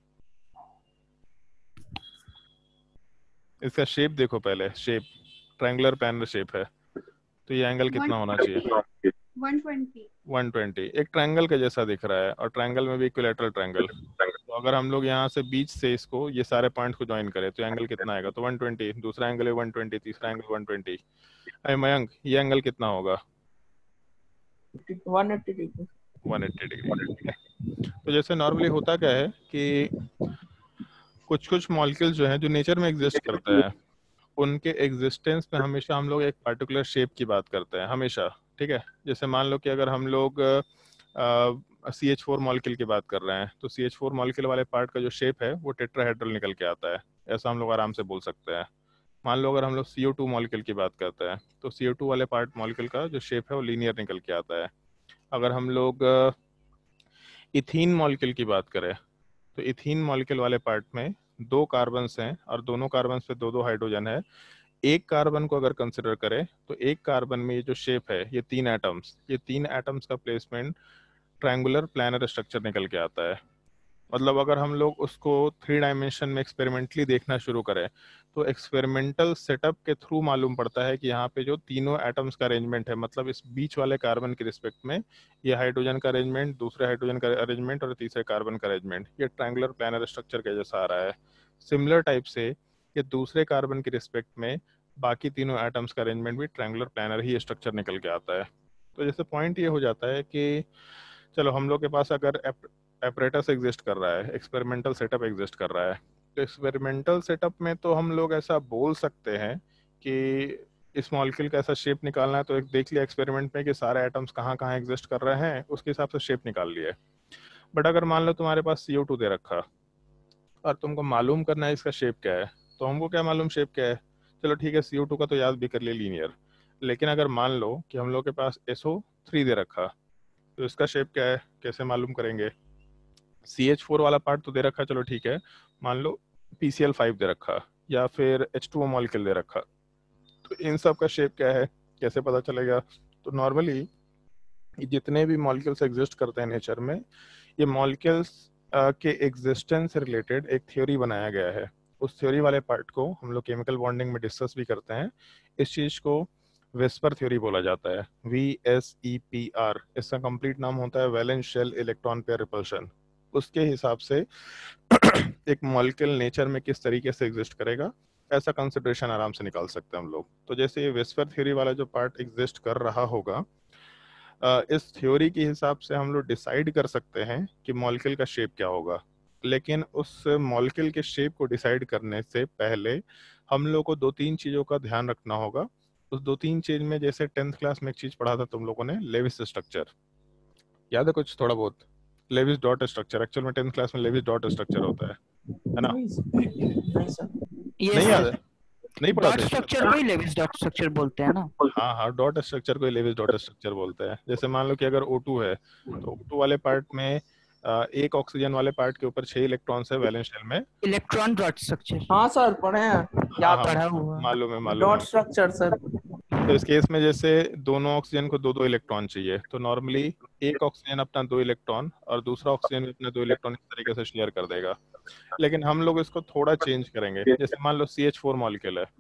इसका शेप देखो पहले, शेप ट्रायंगुलर प्लानर शेप है, तो ये एंगल कितना होना चाहिए? 120। 120। एक ट्रायंगल के जैसा दिख रहा है, और ट्रायंगल में भी इक्विलैटरल ट्रायंगल। तो अगर हम लोग यहाँ से बीच से इसको, ये सारे पॉइंट को ज्वाइन करें तो एंगल कितना आएगा? तो 120, दूसरा एंगल है 120, तीसरा एंगल 120। अरे मयंक, ये एंगल कितना होगा? 180 डिग्री। 180 डिग्री। तो जैसे नॉर्मली होता क्या है कि कुछ कुछ मॉलिक्यूल्स जो हैं, जो नेचर में एग्जिस्ट करते हैं, उनके एग्जिस्टेंस में हमेशा हम लोग एक पार्टिकुलर शेप की बात करते हैं, हमेशा, ठीक है। जैसे मान लो कि अगर हम लोग CH4 मॉलिक्यूल की बात कर रहे हैं, तो CH4 मॉलिक्यूल वाले पार्ट का जो शेप है वो टेट्राहेड्रल निकल के आता है, ऐसा हम लोग आराम से बोल सकते हैं। मान लो अगर हम लोग CO2 मॉलिक्यूल की बात करते हैं तो CO2 वाले पार्ट मॉलिक्यूल का जो शेप है वो लीनियर निकल के आता है। अगर हम लोग इथीन मॉलिक्यूल की बात करें तो इथीन मॉलिक्यूल वाले पार्ट में 2 कार्बन्स हैं और दोनों कार्बन्स पे 2-2 हाइड्रोजन है। एक कार्बन को अगर कंसिडर करें तो एक कार्बन में ये जो शेप है ये 3 एटम्स का प्लेसमेंट ट्रायंगुलर प्लानर स्ट्रक्चर निकल के आता है। मतलब अगर हम लोग उसको 3 डायमेंशन में एक्सपेरिमेंटली देखना शुरू करें तो एक्सपेरिमेंटल सेटअप के थ्रू मालूम पड़ता है कि यहाँ पे जो तीनों एटम्स का अरेंजमेंट है, मतलब इस बीच वाले कार्बन के रिस्पेक्ट में ये हाइड्रोजन का अरेंजमेंट, दूसरे हाइड्रोजन का अरेंजमेंट और तीसरे कार्बन का अरेंजमेंट ये ट्रायंगुलर प्लानर स्ट्रक्चर के जैसा आ रहा है। सिमिलर टाइप से ये दूसरे कार्बन के रिस्पेक्ट में बाकी तीनों एटम्स का अरेंजमेंट भी ट्रायंगुलर प्लानर ही स्ट्रक्चर निकल के आता है। तो जैसे पॉइंट ये हो जाता है कि चलो हम लोग के पास अगर एपरेटस एग्जिस्ट कर रहा है, एक्सपेरिमेंटल सेटअप एग्जिस्ट कर रहा है, तो एक्सपेरिमेंटल सेटअप में तो हम लोग ऐसा बोल सकते हैं कि इस मॉलिक्यूल का ऐसा शेप निकालना है तो एक देख लिया एक्सपेरिमेंट में कि सारे एटम्स कहाँ कहाँ एग्जिस्ट कर रहे हैं, उसके हिसाब से शेप निकाल लिया। बट अगर मान लो तुम्हारे पास CO2 दे रखा और तुमको मालूम करना है इसका शेप क्या है, तो हमको क्या मालूम शेप क्या है? चलो ठीक है, CO2 का तो याद भी कर लिया लीनियर, लेकिन अगर मान लो कि हम लोग के पास SO3 दे रखा तो इसका शेप क्या है, कैसे मालूम करेंगे? CH4 वाला पार्ट तो दे रखा, चलो ठीक है, मान लो PCl5 दे रखा या फिर H2O मॉलिक्यूल दे रखा, तो इन सब का शेप क्या है, कैसे पता चलेगा? तो नॉर्मली जितने भी मॉलिक्यूल्स एग्जिस्ट करते हैं नेचर में, ये मॉलिक्यूल्स के एग्जिस्टेंस से रिलेटेड एक थ्योरी बनाया गया है। उस थ्योरी वाले पार्ट को हम लोग केमिकल बॉन्डिंग में डिस्कस भी करते हैं। इस चीज़ को वेस्पर थ्योरी बोला जाता है, VSEPR। इसका कंप्लीट नाम होता है valence shell electron pair repulsion. उसके हिसाब से एक मॉलिक्यूल नेचर में किस तरीके से एग्जिस्ट करेगा, ऐसा कंसिडरेशन आराम से निकाल सकते हैं हम लोग। तो जैसे ये वेस्पर थ्योरी वाला जो पार्ट एग्जिस्ट कर रहा होगा, इस थ्योरी के हिसाब से हम लोग डिसाइड कर सकते हैं कि मॉलिक्यूल का शेप क्या होगा। लेकिन उस मॉलिक्यूल के शेप को डिसाइड करने से पहले हम लोग को 2-3 चीज़ों का ध्यान रखना होगा। उस 2-3 चीज में जैसे 10th क्लास में एक चीज पढ़ा था तुम लोगों ने, लेविस स्ट्रक्चर, याद है कुछ थोड़ा बहुत? लेविस डॉट स्ट्रक्चर, एक्चुअल में 10th क्लास में लेविस डॉट स्ट्रक्चर होता है ना? नहीं सर। नहीं याद है? नहीं पढ़ा डॉट थे? स्ट्रक्चर को ही लेविस डॉट स्ट्रक्चर बोलते हैं ना। हाँ हाँ, डॉट स्ट्रक्चर को लेविस डॉट स्ट्रक्चर बोलते हैं। जैसे मान लो कि अगर O2 है तो O2 वाले पार्ट में एक ऑक्सीजन वाले पार्ट के ऊपर 6 इलेक्ट्रॉन्स है वैलेंस शेल में। Electron dot structure. हाँ सर पढ़े हैं, हाँ याद हाँ, पढ़ा हुआ। मालूम है मालूम डॉट है। Structure sir. तो इस केस में जैसे दोनों ऑक्सीजन को 2-2 इलेक्ट्रॉन चाहिए, तो नॉर्मली एक ऑक्सीजन अपना 2 इलेक्ट्रॉन और दूसरा ऑक्सीजन भी अपने 2 इलेक्ट्रॉन इस तरीके से शेयर कर देगा। लेकिन हम लोग इसको थोड़ा चेंज करेंगे। जैसे मान लो CH4 मॉलिक्यूल है,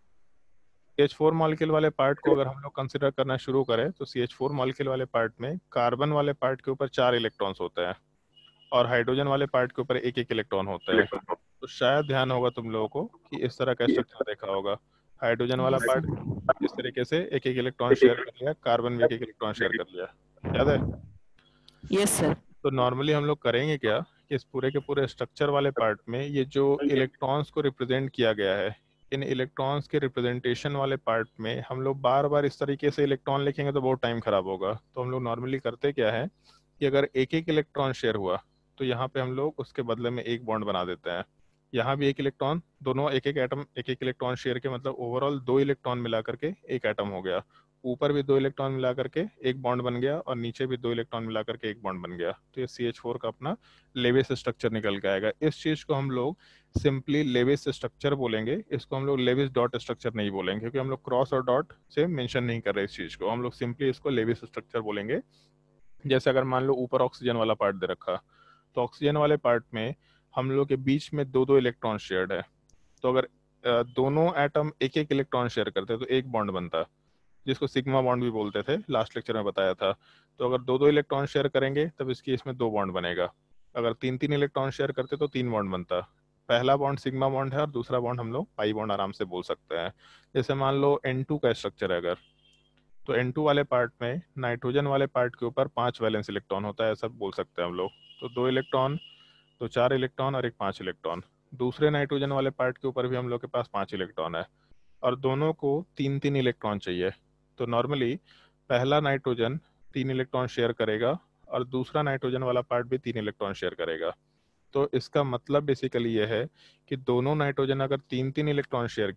CH4 मॉलिक्यूल वाले पार्ट को अगर हम लोग कंसिडर करना शुरू करें तो CH4 मॉलिक्यूल वाले पार्ट में कार्बन वाले पार्ट के ऊपर 4 इलेक्ट्रॉन्स होते हैं और हाइड्रोजन वाले पार्ट के ऊपर एक एक इलेक्ट्रॉन होता है। तो शायद ध्यान होगा तुम लोगों को कि इस तरह का स्ट्रक्चर देखा होगा, हाइड्रोजन वाला पार्ट इस तरीके से एक एक इलेक्ट्रॉन शेयर कर लिया, कार्बन भी एक एक इलेक्ट्रॉन शेयर कर लिया, याद है? Yes sir. तो नॉर्मली हम लोग करेंगे क्या कि इस पूरे के पूरे स्ट्रक्चर वाले पार्ट में ये जो इलेक्ट्रॉन्स को रिप्रेजेंट किया गया है, इन इलेक्ट्रॉन्स के रिप्रेजेंटेशन वाले पार्ट में हम लोग बार बार इस तरीके से इलेक्ट्रॉन लिखेंगे तो बहुत टाइम खराब होगा। तो हम लोग नॉर्मली करते क्या है कि अगर एक एक इलेक्ट्रॉन शेयर हुआ तो यहाँ पे हम लोग उसके बदले में एक बॉन्ड बना देते हैं। यहाँ भी एक इलेक्ट्रॉन, दोनों एक एक एटम एक एक इलेक्ट्रॉन शेयर के, मतलब ओवरऑल 2 इलेक्ट्रॉन मिला करके एक एटम हो गया। ऊपर भी 2 इलेक्ट्रॉन मिला करके एक बॉन्ड बन गया और नीचे भी 2 इलेक्ट्रॉन मिला करके एक बॉन्ड बन गया। तो ये CH4 का अपना लेविस स्ट्रक्चर निकल के आएगा। इस चीज को हम लोग सिंपली लेविस स्ट्रक्चर बोलेंगे, इसको हम लोग लेविस डॉट स्ट्रक्चर नहीं बोलेंगे, क्योंकि हम लोग क्रॉस और डॉट से मेंशन नहीं कर रहे इस चीज को। हम लोग सिंपली इसको लेविस स्ट्रक्चर बोलेंगे। जैसे अगर मान लो ऊपर ऑक्सीजन वाला पार्ट दे रखा, तो ऑक्सीजन वाले पार्ट में हम लोग के बीच में 2-2 इलेक्ट्रॉन शेयर्ड है। तो अगर दोनों एटम एक एक इलेक्ट्रॉन शेयर करते तो एक बॉन्ड बनता, जिसको सिग्मा बॉन्ड भी बोलते थे, लास्ट लेक्चर में बताया था। तो अगर 2-2 इलेक्ट्रॉन शेयर करेंगे तब इसकी इसमें 2 बॉन्ड बनेगा। अगर 3-3 इलेक्ट्रॉन शेयर करते तो 3 बॉन्ड बनता। पहला बॉन्ड सिग्मा बॉन्ड है और दूसरा बॉन्ड हम लोग पाई बॉन्ड आराम से बोल सकते हैं। जैसे मान लो N2 का स्ट्रक्चर है अगर, तो N2 वाले पार्ट में नाइट्रोजन वाले पार्ट के ऊपर 5 वैलेंस इलेक्ट्रॉन होता है, ऐसा बोल सकते हैं हम लोग। तो 2 इलेक्ट्रॉन, तो 4 इलेक्ट्रॉन और एक 5 इलेक्ट्रॉन। दूसरे नाइट्रोजन वाले पार्ट के ऊपर भी हम लोग के पास 5 इलेक्ट्रॉन है और दोनों को 3-3 इलेक्ट्रॉन चाहिए। तो नॉर्मली पहला नाइट्रोजन 3 इलेक्ट्रॉन शेयर करेगा और दूसरा नाइट्रोजन वाला पार्ट भी 3 इलेक्ट्रॉन शेयर करेगा। तो इसका मतलब बेसिकली ये है कि दोनों नाइट्रोजन अगर 3-3 इलेक्ट्रॉन शेयर किए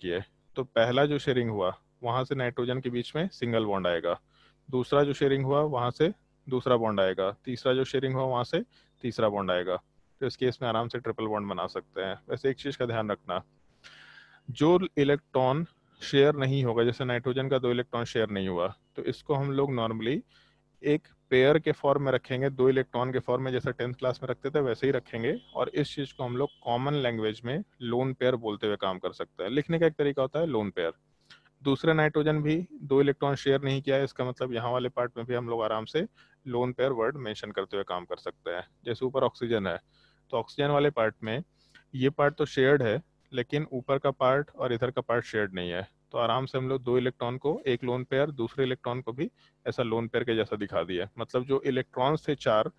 तो पहला जो शेयरिंग हुआ वहां से नाइट्रोजन के बीच में सिंगल बॉन्ड आएगा, दूसरा जो शेयरिंग हुआ वहां से दूसरा बॉन्ड आएगा, तीसरा जो शेयरिंग हुआ वहां से तीसरा बॉन्ड आएगा। तो इस केस में आराम से ट्रिपल बॉन्ड बना सकते हैं। वैसे एक चीज का ध्यान रखना, जो इलेक्ट्रॉन शेयर नहीं होगा, जैसे नाइट्रोजन का 2 इलेक्ट्रॉन शेयर नहीं हुआ, तो इसको हम लोग नॉर्मली एक पेयर के फॉर्म में रखेंगे, 2 इलेक्ट्रॉन के फॉर्म में, जैसे 10th क्लास में रखते थे वैसे ही रखेंगे। और इस चीज को हम लोग कॉमन लैंग्वेज में लोन पेयर बोलते हुए काम कर सकते हैं। लिखने का एक तरीका होता है लोन पेयर। दूसरे नाइट्रोजन भी 2 इलेक्ट्रॉन शेयर नहीं किया है, इसका मतलब यहाँ वाले पार्ट में भी हम लोग आराम से लोन पेयर वर्ड मेंशन करते हुए काम कर सकते हैं। जैसे ऊपर ऑक्सीजन है, तो ऑक्सीजन वाले पार्ट में ये पार्ट तो शेयर्ड है, लेकिन ऊपर का पार्ट और इधर का पार्ट शेयर्ड नहीं है। तो आराम से हम लोग 2 इलेक्ट्रॉन को एक लोन पेयर, दूसरे इलेक्ट्रॉन को भी ऐसा लोन पेयर के जैसा दिखा दिया। मतलब जो इलेक्ट्रॉन्स थे 4,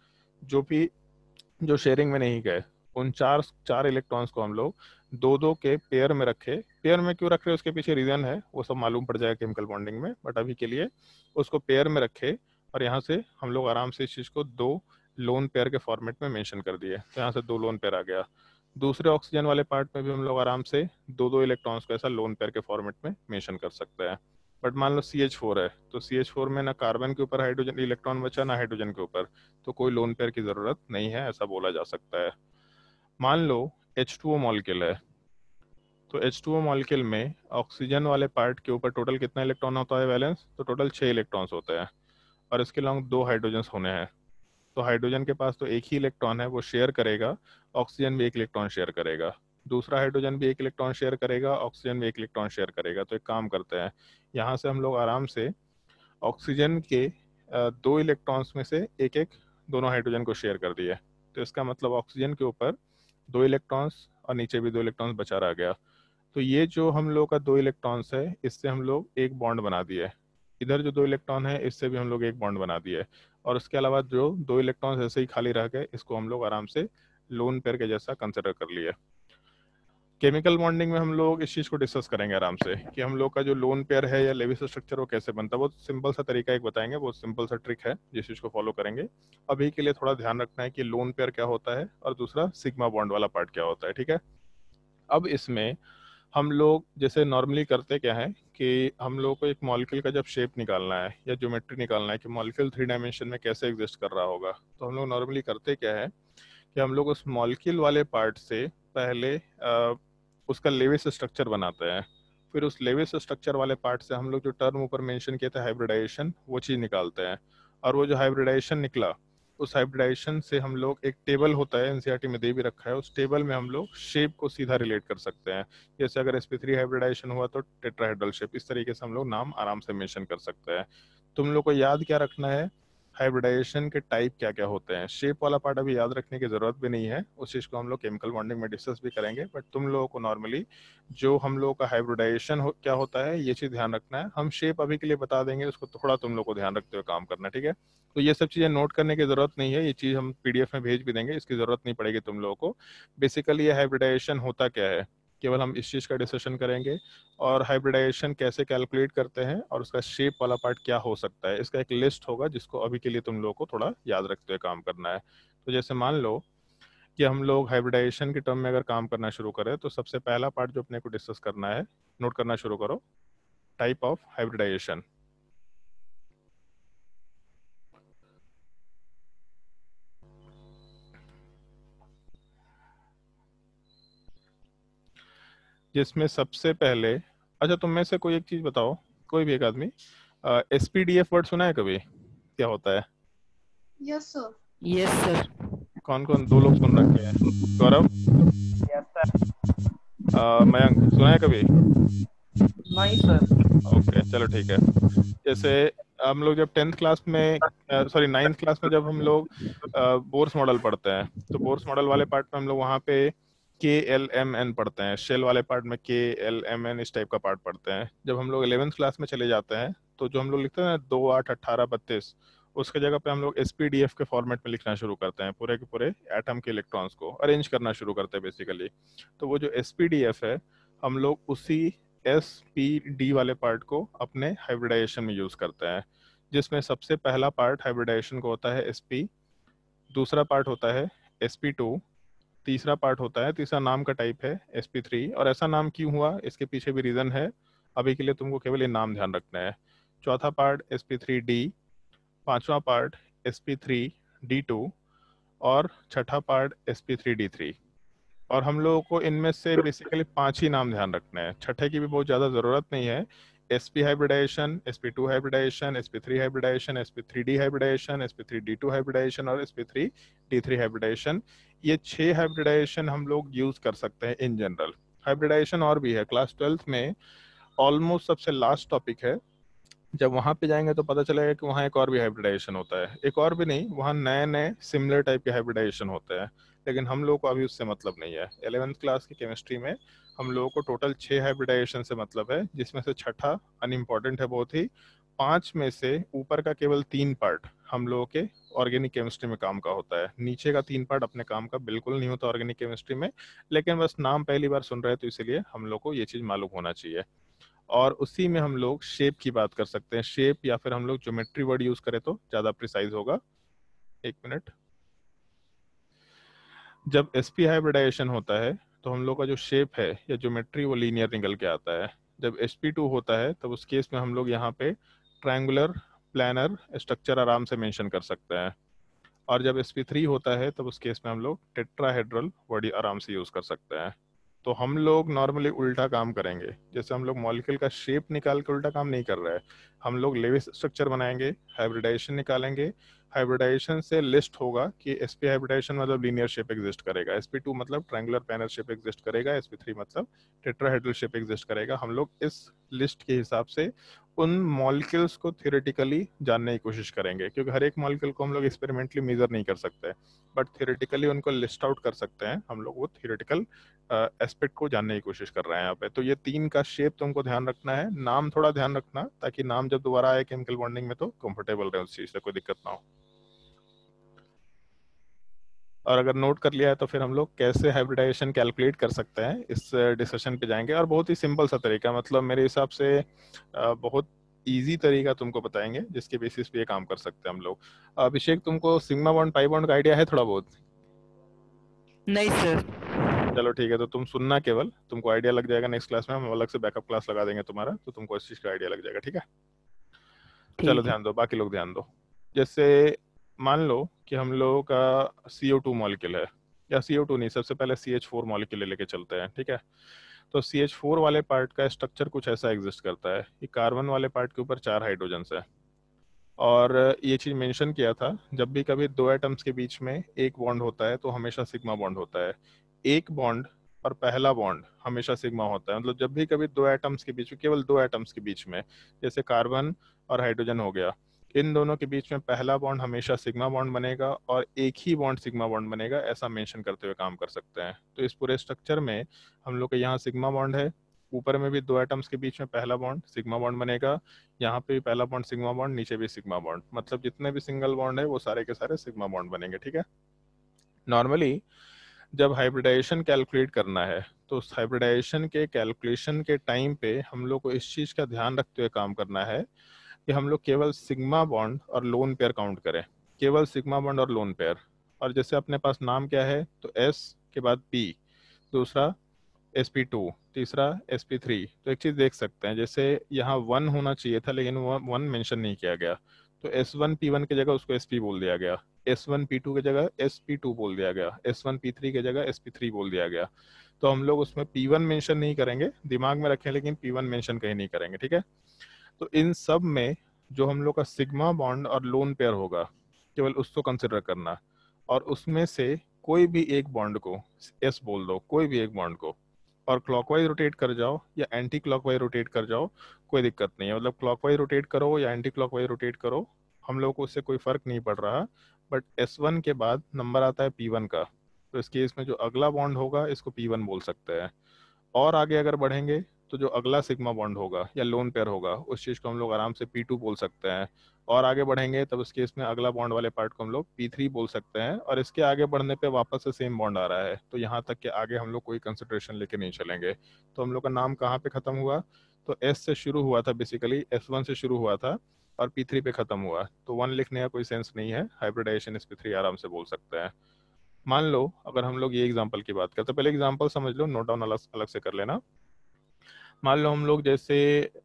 जो शेयरिंग में नहीं गए, उन चार इलेक्ट्रॉन्स को हम लोग 2-2 के पेयर में रखे। पेयर में क्यों रख रहे हैं उसके पीछे रीजन है, वो सब मालूम पड़ जाएगा केमिकल बॉन्डिंग में, बट अभी के लिए उसको पेयर में रखे। और यहाँ से हम लोग आराम से इस चीज को 2 लोन पेयर के फॉर्मेट में मेंशन कर दिए, तो यहाँ से 2 लोन पेयर आ गया। दूसरे ऑक्सीजन वाले पार्ट में भी हम लोग आराम से 2-2 इलेक्ट्रॉन्स को ऐसा लोन पेयर के फॉर्मेट में मेंशन कर सकते हैं। बट मान लो CH4 है, तो CH4 में ना कार्बन के ऊपर हाइड्रोजन इलेक्ट्रॉन बचा ना हाइड्रोजन के ऊपर, तो कोई लोन पेयर की जरूरत नहीं है, ऐसा बोला जा सकता है। मान लो H2O मॉलिक्यूल है, तो H2O मॉलिक्यूल में ऑक्सीजन वाले पार्ट के ऊपर टोटल कितना इलेक्ट्रॉन होता है बैलेंस, तो टोटल 6 इलेक्ट्रॉन्स होते हैं। और इसके अलावा 2 हाइड्रोजन होने हैं, तो हाइड्रोजन के पास तो एक ही इलेक्ट्रॉन है, वो शेयर करेगा, ऑक्सीजन भी 1 इलेक्ट्रॉन शेयर करेगा, दूसरा हाइड्रोजन भी 1 इलेक्ट्रॉन शेयर करेगा, ऑक्सीजन भी 1 इलेक्ट्रॉन शेयर करेगा। तो एक काम करते हैं, यहाँ से हम लोग आराम से ऑक्सीजन के 2 इलेक्ट्रॉन्स में से एक एक दोनों हाइड्रोजन को शेयर कर दिए। तो इसका मतलब ऑक्सीजन के ऊपर 2 इलेक्ट्रॉन्स और नीचे भी 2 इलेक्ट्रॉन्स बचा रह गया। तो ये जो हम लोग का 2 इलेक्ट्रॉन्स है, इससे हम लोग एक बॉन्ड बना दिए। इधर जो 2 इलेक्ट्रॉन है, इससे भी हम लोग एक बॉन्ड बना दिए। और उसके अलावा जो 2 इलेक्ट्रॉन्स ऐसे ही खाली रह गए, इसको हम लोग आराम से लोन पेयर के जैसा कंसिडर कर लिए। केमिकल बॉन्डिंग में हम लोग इस चीज को डिस्कस करेंगे आराम से कि हम लोग का जो लोन पेयर है या लेविस स्ट्रक्चर वो कैसे बनता है। बहुत सिंपल सा तरीका एक बताएंगे, बहुत सिंपल सा ट्रिक है जिस चीज को फॉलो करेंगे। अभी के लिए थोड़ा ध्यान रखना है कि लोन पेयर क्या होता है और दूसरा सिग्मा बॉन्ड वाला पार्ट क्या होता है, ठीक है। अब इसमें हम लोग जैसे नॉर्मली करते क्या है कि हम लोग को एक मॉलिक्यूल का जब शेप निकालना है या ज्योमेट्री निकालना है कि मॉलिक्यूल 3 डायमेंशन में कैसे एग्जिस्ट कर रहा होगा, तो हम लोग नॉर्मली करते क्या है कि हम लोग उस मॉलिक्यूल वाले पार्ट से पहले उसका लेविस स्ट्रक्चर बनाते हैं। फिर उस लेविस स्ट्रक्चर वाले पार्ट से हम लोग जो टर्म ऊपर मेंशन किए थे हाइब्रिडाइजेशन, वो चीज़ निकालते हैं। और वो जो हाइब्रिडाइजेशन निकला, उस हाइब्रिडाइजेशन से हम लोग एक टेबल होता है, एनसीईआरटी में दे भी रखा है, उस टेबल में हम लोग शेप को सीधा रिलेट कर सकते हैं। जैसे अगर sp3 हाइब्रिडाइजेशन हुआ तो टेट्राहेड्रल शेप, इस तरीके से हम लोग नाम आराम से मेंशन कर सकते हैं। तुम लोग को याद क्या रखना है, हाइब्रिडाइजेशन के टाइप क्या क्या होते हैं। शेप वाला पार्ट अभी याद रखने की जरूरत भी नहीं है, उस चीज को हम लोग केमिकल बॉन्डिंग में डिस्कस भी करेंगे। बट तुम लोगों को नॉर्मली जो हम लोग का हाइब्रिडाइजेशन क्या होता है ये चीज ध्यान रखना है। हम शेप अभी के लिए बता देंगे, उसको थोड़ा तुम लोग को ध्यान रखते हुए काम करना है, ठीक है। तो ये सब चीजें नोट करने की जरूरत नहीं है, ये चीज हम PDF में भेज भी देंगे, इसकी जरूरत नहीं पड़ेगी तुम लोगों को। बेसिकली ये हाइब्रिडाइजेशन होता क्या है, केवल हम इस चीज का डिस्कशन करेंगे। और हाइब्रिडाइजेशन कैसे कैलकुलेट करते हैं और उसका शेप वाला पार्ट क्या हो सकता है, इसका एक लिस्ट होगा जिसको अभी के लिए तुम लोगों को थोड़ा याद रखते हुए काम करना है। तो जैसे मान लो कि हम लोग हाइब्रिडाइजेशन के टर्म में अगर काम करना शुरू करें, तो सबसे पहला पार्ट जो अपने को डिस्कस करना है, नोट करना शुरू करो, टाइप ऑफ हाइब्रिडाइजेशन। जिसमें सबसे पहले, अच्छा तुम में से कोई एक चीज बताओ, कोई भी एक आदमी, SPDF वर्ड सुना है कभी, क्या होता है? Yes sir. Yes sir. कौन कौन, 2 लोग सुन रखे हैं, गौरव, मयंक, सुना है कभी? नहीं सर। ओके चलो ठीक है। जैसे हम लोग जब 10th क्लास में, सॉरी 9th क्लास में जब हम लोग बोर्स मॉडल पढ़ते हैं, तो बोर्स मॉडल वाले पार्ट में हम लोग वहाँ पे KLMN पढ़ते हैं, शेल वाले पार्ट में KLMN इस टाइप का पार्ट पढ़ते हैं। जब हम लोग 11th क्लास में चले जाते हैं, तो जो हम लोग लिखते हैं ना 2, 8, 18, 32, उसके जगह पे हम लोग SPDF के फॉर्मेट में लिखना शुरू करते हैं, पूरे के पूरे एटम के इलेक्ट्रॉन्स को अरेंज करना शुरू करते हैं बेसिकली। तो वो जो SPDF है, हम लोग उसी SPD वाले पार्ट को अपने हाइब्रिडाइजेशन में यूज करते हैं, जिसमें सबसे पहला पार्ट हाइब्रिडाइजेशन को होता है SP, दूसरा पार्ट होता है SP2, तीसरा पार्ट होता है, तीसरा नाम का टाइप है sp3। और ऐसा नाम क्यों हुआ, इसके पीछे भी रीजन है, अभी के लिए तुमको केवल ये नाम ध्यान रखना है। चौथा पार्ट sp3d, पांचवा पार्ट sp3d2 और छठा पार्ट sp3d3। और हम लोगों को इनमें से बेसिकली 5 ही नाम ध्यान रखना है, छठे की भी बहुत ज़्यादा ज़रूरत नहीं है। sp hybridisation, sp2 hybridisation, sp3 hybridisation, sp3d hybridisation, sp3d2 hybridisation और sp3d3 हाइब्रिडाइजेशन, ये 6 हाइब्रिडाइजेशन हम लोग यूज़ कर सकते हैं इन जनरल। हाइब्रिडाइजेशन और भी है, क्लास 12th में ऑलमोस्ट सबसे लास्ट टॉपिक है, जब वहाँ पे जाएंगे तो पता चलेगा कि वहाँ एक और भी हाइब्रिडाइजेशन होता है, एक और भी नहीं, वहाँ नए नए सिमिलर टाइप के हाइब्रिडाइजेशन होते हैं, लेकिन हम लोग को अभी उससे मतलब नहीं है। 11th क्लास की केमिस्ट्री में हम लोगों को टोटल 6 हाइब्रिडाइजेशन से मतलब है, जिसमें से छठा अनइम्पॉर्टेंट है बहुत ही। 5 में से ऊपर का केवल 3 पार्ट हम लोगों के ऑर्गेनिक केमिस्ट्री में काम का होता है, नीचे का 3 पार्ट अपने काम का बिल्कुल नहीं होता ऑर्गेनिक केमिस्ट्री में, लेकिन बस नाम पहली बार सुन रहे हैं तो इसलिए हम लोग को ये चीज़ मालूम होना चाहिए। और उसी में हम लोग शेप की बात कर सकते हैं, शेप या फिर हम लोग ज्योमेट्री वर्ड यूज करें तो ज्यादा प्रिसाइज होगा। एक मिनट। जब sp हाइब्रिडाइजेशन होता है तो हम लोग का जो शेप है या ज्योमेट्री वो लीनियर निकल के आता है। जब sp2 होता है तब उस केस में हम लोग यहाँ पे ट्रायंगुलर प्लानर स्ट्रक्चर आराम से मेंशन कर सकते हैं। और जब sp3 होता है तब उस केस में हम लोग टेट्राहेड्रल वर्ड आराम से यूज कर सकते हैं। तो हम लोग नॉर्मली उल्टा काम करेंगे, जैसे हम लोग मॉलिक्यूल का शेप निकाल के उल्टा काम नहीं कर रहे हैं, हम लोग लेविस स्ट्रक्चर बनाएंगे, हाइब्रिडाइजेशन निकालेंगे, हाइब्रिडाइजेशन से लिस्ट होगा कि sp हाइब्रिडाइजेशन मतलब लीनियर शेप एग्जिस्ट करेगा, sp2 मतलब ट्रायंगुलर प्लानर शेप एग्जिस्ट करेगा, sp3 मतलब टेट्राहेड्रल शेप एग्जिस्ट करेगा। हम लोग इस लिस्ट के हिसाब से उन मॉलिक्यूल्स को थियोरेटिकली जानने की कोशिश करेंगे, क्योंकि हर एक मॉलिक्यूल को हम लोग एक्सपेरिमेंटली मेजर नहीं कर सकते, बट थियोरेटिकली उनको लिस्ट आउट कर सकते हैं। हम लोग वो थियोरेटिकल एस्पेक्ट को जानने की कोशिश कर रहे हैं यहाँ पे। तो ये 3 का शेप तुमको ध्यान रखना है, नाम थोड़ा ध्यान रखना, ताकि नाम जब दोबारा आए केमिकल बॉन्डिंग में तो कंफर्टेबल रहे, उस चीज से कोई दिक्कत ना हो। और अगर नोट कर लिया है तो फिर हम लोग कैसे हाइब्रिडाइजेशन कैलकुलेट कर सकते हैं इस डिस्कशन पे जाएंगे। और बहुत ही सिंपल सा तरीका, मतलब मेरे हिसाब से बहुत इजी तरीका तुमको बताएंगे जिसके बेसिस पे ये काम कर सकते हैं हम लोग। अभिषेक, तुमको सिग्मा बॉन्ड पाई बॉन्ड का आइडिया है थोड़ा बहुत? नहीं सर। चलो ठीक है, तो तुम सुनना, केवल तुमको आइडिया लग जाएगा, नेक्स्ट क्लास में हम अलग से बैकअप क्लास लगा देंगे तुम्हारा, तो तुमको इस चीज का आइडिया लग जाएगा। ठीक है, चलो ठीक है। ध्यान दो, बाकी लोग ध्यान दो। जैसे मान लो कि हम लोगों का CO2 मॉलिक्यूल है, या CO2 नहीं, सबसे पहले CH4 मॉलिक्यूल लेके चलते हैं। ठीक है, तो CH4 वाले पार्ट का स्ट्रक्चर कुछ ऐसा एग्जिस्ट करता है कि कार्बन वाले पार्ट के ऊपर 4 हाइड्रोजन है। और ये चीज मेंशन किया था, जब भी कभी 2 एटम्स के बीच में एक बॉन्ड होता है तो हमेशा सिग्मा बॉन्ड होता है। एक बॉन्ड और पहला बॉन्ड हमेशा सिग्मा होता है, मतलब जब भी कभी 2 एटम्स के बीच में, केवल 2 एटम्स के बीच में, जैसे कार्बन और हाइड्रोजन हो गया, इन दोनों के बीच में पहला बॉन्ड हमेशा सिग्मा बॉन्ड बनेगा और एक ही बॉन्ड सिग्मा बॉन्ड बनेगा, ऐसा मेंशन करते हुए काम कर सकते हैं। तो इस पूरे स्ट्रक्चर में हम लोग के यहाँ सिग्मा बॉन्ड है, ऊपर में भी 2 एटम्स के बीच में पहला बॉन्ड सिग्मा बॉन्ड बनेगा, यहाँ पे भी पहला बॉन्ड सिग्मा बॉन्ड, नीचे भी सिग्मा बॉन्ड, मतलब जितने भी सिंगल बॉन्ड है वो सारे के सारे सिग्मा बॉन्ड बनेंगे। ठीक है, नॉर्मली जब हाइब्रिडाइजेशन कैलकुलेट करना है तो उस हाइब्रिडाइजेशन के कैलकुलेशन के टाइम पे हम लोग को इस चीज़ का ध्यान रखते हुए काम करना है कि हम लोग केवल सिग्मा बॉन्ड और लोन पेयर काउंट करें, केवल सिग्मा बॉन्ड और लोन पेयर। और जैसे अपने पास नाम क्या है, तो S के बाद P, दूसरा sp2, तीसरा sp3। तो एक चीज देख सकते हैं, जैसे यहाँ 1 होना चाहिए था लेकिन वो 1 मेंशन नहीं किया गया, तो S1P1 की जगह उसको SP बोल दिया गया, S1P2 की जगह SP2 बोल दिया गया, S1P3 की जगह SP3 बोल दिया गया। तो हम लोग उसमें P1 मेंशन नहीं करेंगे, दिमाग में रखें, लेकिन P1 मेंशन कहीं नहीं करेंगे। ठीक है, तो इन सब में जो हम लोग का सिग्मा बॉन्ड और लोन पेयर होगा, केवल उसको कंसिडर करना, और उसमें से कोई भी एक बॉन्ड को S बोल दो, कोई भी एक बॉन्ड को, और क्लॉकवाइज रोटेट कर जाओ या एंटी क्लॉकवाइज रोटेट कर जाओ, कोई दिक्कत नहीं है, मतलब क्लॉकवाइज रोटेट करो या एंटी क्लॉकवाइज रोटेट करो, हम लोग को उससे कोई फर्क नहीं पड़ रहा। बट S1 के बाद नंबर आता है P1 का, तो इस केस में जो अगला बॉन्ड होगा इसको P1 बोल सकते हैं। और आगे अगर बढ़ेंगे तो जो अगला सिग्मा बॉन्ड होगा या लोन पेयर होगा उस चीज़ को हम लोग आराम से P2 बोल सकते हैं। और आगे बढ़ेंगे तब उस केस में अगला बॉन्ड वाले पार्ट को हम लोग P3 बोल सकते हैं, और इसके आगे बढ़ने पे वापस से सेम बॉन्ड आ रहा है, तो यहाँ तक के आगे हम लोग कोई कंसिडरेशन लेके नहीं चलेंगे। तो हम लोग का नाम कहाँ पे खत्म हुआ, तो S से शुरू हुआ था, बेसिकली S1 से शुरू हुआ था और P3 पे खत्म हुआ, तो 1 लिखने का कोई सेंस नहीं है, हाइब्रिडाइजेशन sp3 आराम से बोल सकते हैं। मान लो अगर हम लोग ये एग्जांपल की बात करते हैं, पहले एग्जांपल समझ लो, नोट डाउन अलग अलग से कर लेना। मान लो हम लोग जैसे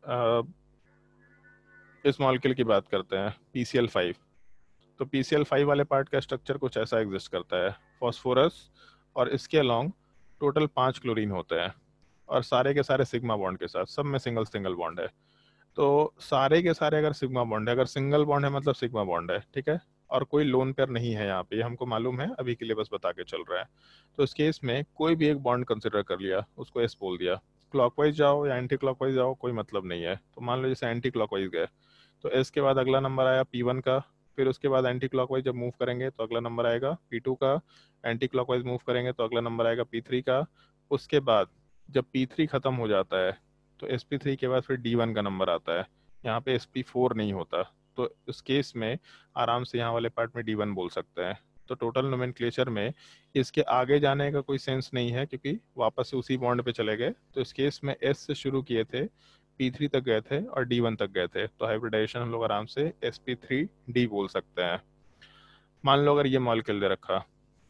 इस मॉलिक्यूल की बात करते हैं PCl5। तो PCl5 वाले पार्ट का स्ट्रक्चर कुछ ऐसा एग्जिस्ट करता है, फॉस्फोरस और इसके अलोंग टोटल 5 क्लोरीन होते हैं, और सारे के सारे सिग्मा बॉन्ड के साथ, सब में सिंगल सिंगल बॉन्ड है। तो सारे के सारे अगर सिग्मा बॉन्ड है, अगर सिंगल बॉन्ड है मतलब सिग्मा बॉन्ड है, ठीक है, और कोई लोन पेयर नहीं है यहाँ पे, ये हमको मालूम है, अभी के लिए बस बता के चल रहा है। तो इस केस में कोई भी एक बॉन्ड कंसिडर कर लिया, उसको एस बोल दिया। क्लॉकवाइज जाओ या एंटी क्लॉकवाइज जाओ कोई मतलब नहीं है। तो मान लो जैसे एंटी क्लॉकवाइज गए तो एस के बाद अगला नंबर आया P1 का, फिर उसके बाद एंटी क्लॉकवाइज जब मूव करेंगे तो अगला नंबर आएगा P2 का, एंटी क्लॉकवाइज मूव करेंगे तो अगला नंबर आएगा P3 का। उसके बाद जब P3 खत्म हो जाता है तो sp3 के बाद फिर D1 का नंबर आता है, यहाँ पे sp4 नहीं होता। तो इस केस में आराम से यहाँ वाले पार्ट में D1 बोल सकते हैं। तो टोटल नोमेनक्लेचर में इसके आगे जाने का कोई सेंस नहीं है क्योंकि वापस से उसी बॉन्ड पे चले गए। तो इस केस में S से शुरू किए थे, P3 तक गए थे और D1 तक गए थे, तो हाइब्रिडाइजेशन हम लोग आराम से sp3d बोल सकते हैं। मान लो अगर ये मॉलिक्यूल दे रखा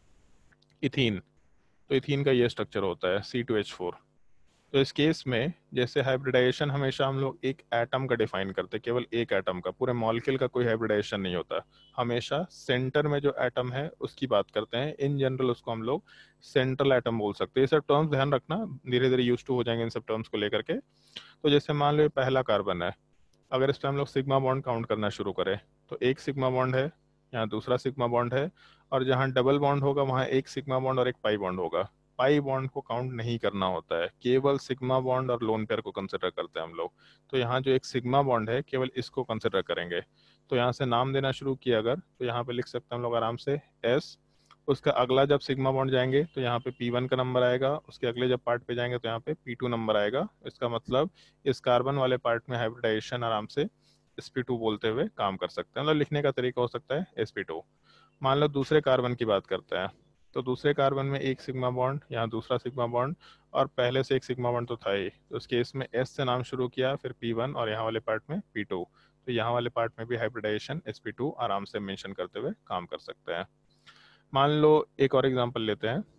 इथीन, तो इथीन का ये स्ट्रक्चर होता है C2H4। तो इस केस में जैसे हाइब्रिडाइजेशन हमेशा हम लोग एक एटम का डिफाइन करते हैं, केवल एक एटम का, पूरे मॉलिक्यूल का कोई हाइब्रिडाइजेशन नहीं होता। हमेशा सेंटर में जो एटम है उसकी बात करते हैं। इन जनरल उसको हम लोग सेंट्रल एटम बोल सकते हैं। ये सब टर्म्स ध्यान रखना, धीरे धीरे यूज टू हो जाएंगे इन सब टर्म्स को लेकर के। तो जैसे मान लो ये पहला कार्बन है, अगर इस पर हम लोग सिग्मा बॉन्ड काउंट करना शुरू करें तो एक सिग्मा बॉन्ड है, यहाँ दूसरा सिग्मा बॉन्ड है, और जहाँ डबल बॉन्ड होगा वहाँ एक सिग्मा बॉन्ड और एक पाई बॉन्ड होगा। पाई बॉन्ड को काउंट नहीं करना होता है, केवल सिग्मा बॉन्ड और लोन पेयर को कंसिडर करते हैं हम लोग। तो यहाँ जो एक सिग्मा बॉन्ड है केवल इसको कंसिडर करेंगे। तो यहाँ से नाम देना शुरू किया अगर, तो यहाँ पे लिख सकते हैं हम लोग आराम से एस। उसका अगला जब सिग्मा बॉन्ड जाएंगे तो यहाँ पे P1 का नंबर आएगा, उसके अगले जब पार्ट पे जाएंगे तो यहाँ पे P2 नंबर आएगा। इसका मतलब इस कार्बन वाले पार्ट में हाइब्रिडाइजेशन आराम से sp2 बोलते हुए काम कर सकते हैं, मतलब लिखने का तरीका हो सकता है sp2। मान लो दूसरे कार्बन की बात करते हैं, तो दूसरे कार्बन में एक सिग्मा बॉन्ड, यहाँ दूसरा सिग्मा बॉन्ड, और पहले से एक सिग्मा बॉन्ड तो था ही। तो उस केस में S से नाम शुरू किया, फिर P1 और यहाँ वाले पार्ट में P2। तो यहाँ वाले पार्ट में भी हाइब्रिडाइजेशन sp2 आराम से मेंशन करते हुए काम कर सकते हैं। मान लो एक और एग्जांपल लेते हैं।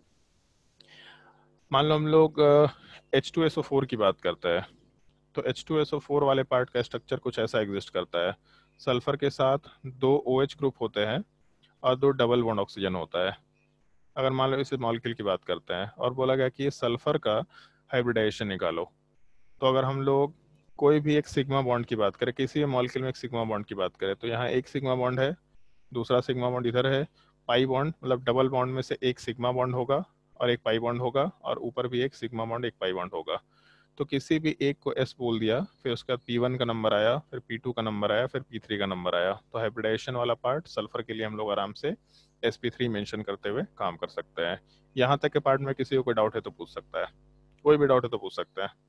मान लो हम लोग H2SO4 की बात करते हैं। तो H2SO4 वाले पार्ट का स्ट्रक्चर कुछ ऐसा एग्जिस्ट करता है, सल्फर के साथ 2 OH ग्रुप होते हैं और 2 डबल बॉन्ड ऑक्सीजन होता है। अगर मान लो इस मॉलिक्यूल की बात करते हैं और बोला गया कि ये सल्फर का हाइब्रिडाइजेशन निकालो, तो अगर हम लोग कोई भी एक सिग्मा बॉन्ड की बात करें, किसी भी मॉलिक्यूल में एक सिग्मा बॉन्ड की बात करें, तो यहाँ एक सिग्मा बॉन्ड है, दूसरा सिग्मा बॉन्ड इधर है, पाई बॉन्ड मतलब डबल बॉन्ड में से एक सिग्मा बॉन्ड होगा और एक पाई बॉन्ड होगा, और ऊपर भी एक सिग्मा बॉन्ड एक पाई बॉन्ड होगा। तो किसी भी एक को S बोल दिया, फिर उसका P1 का नंबर आया, फिर P2 का नंबर आया, फिर P3 का नंबर आया। तो हाइब्रिडाइजेशन वाला पार्ट सल्फर के लिए हम लोग आराम से sp3 मेंशन करते हुए काम कर सकते हैं। यहाँ तक के पार्ट में किसी को कोई डाउट है तो पूछ सकता है, कोई भी डाउट है तो पूछ सकता है।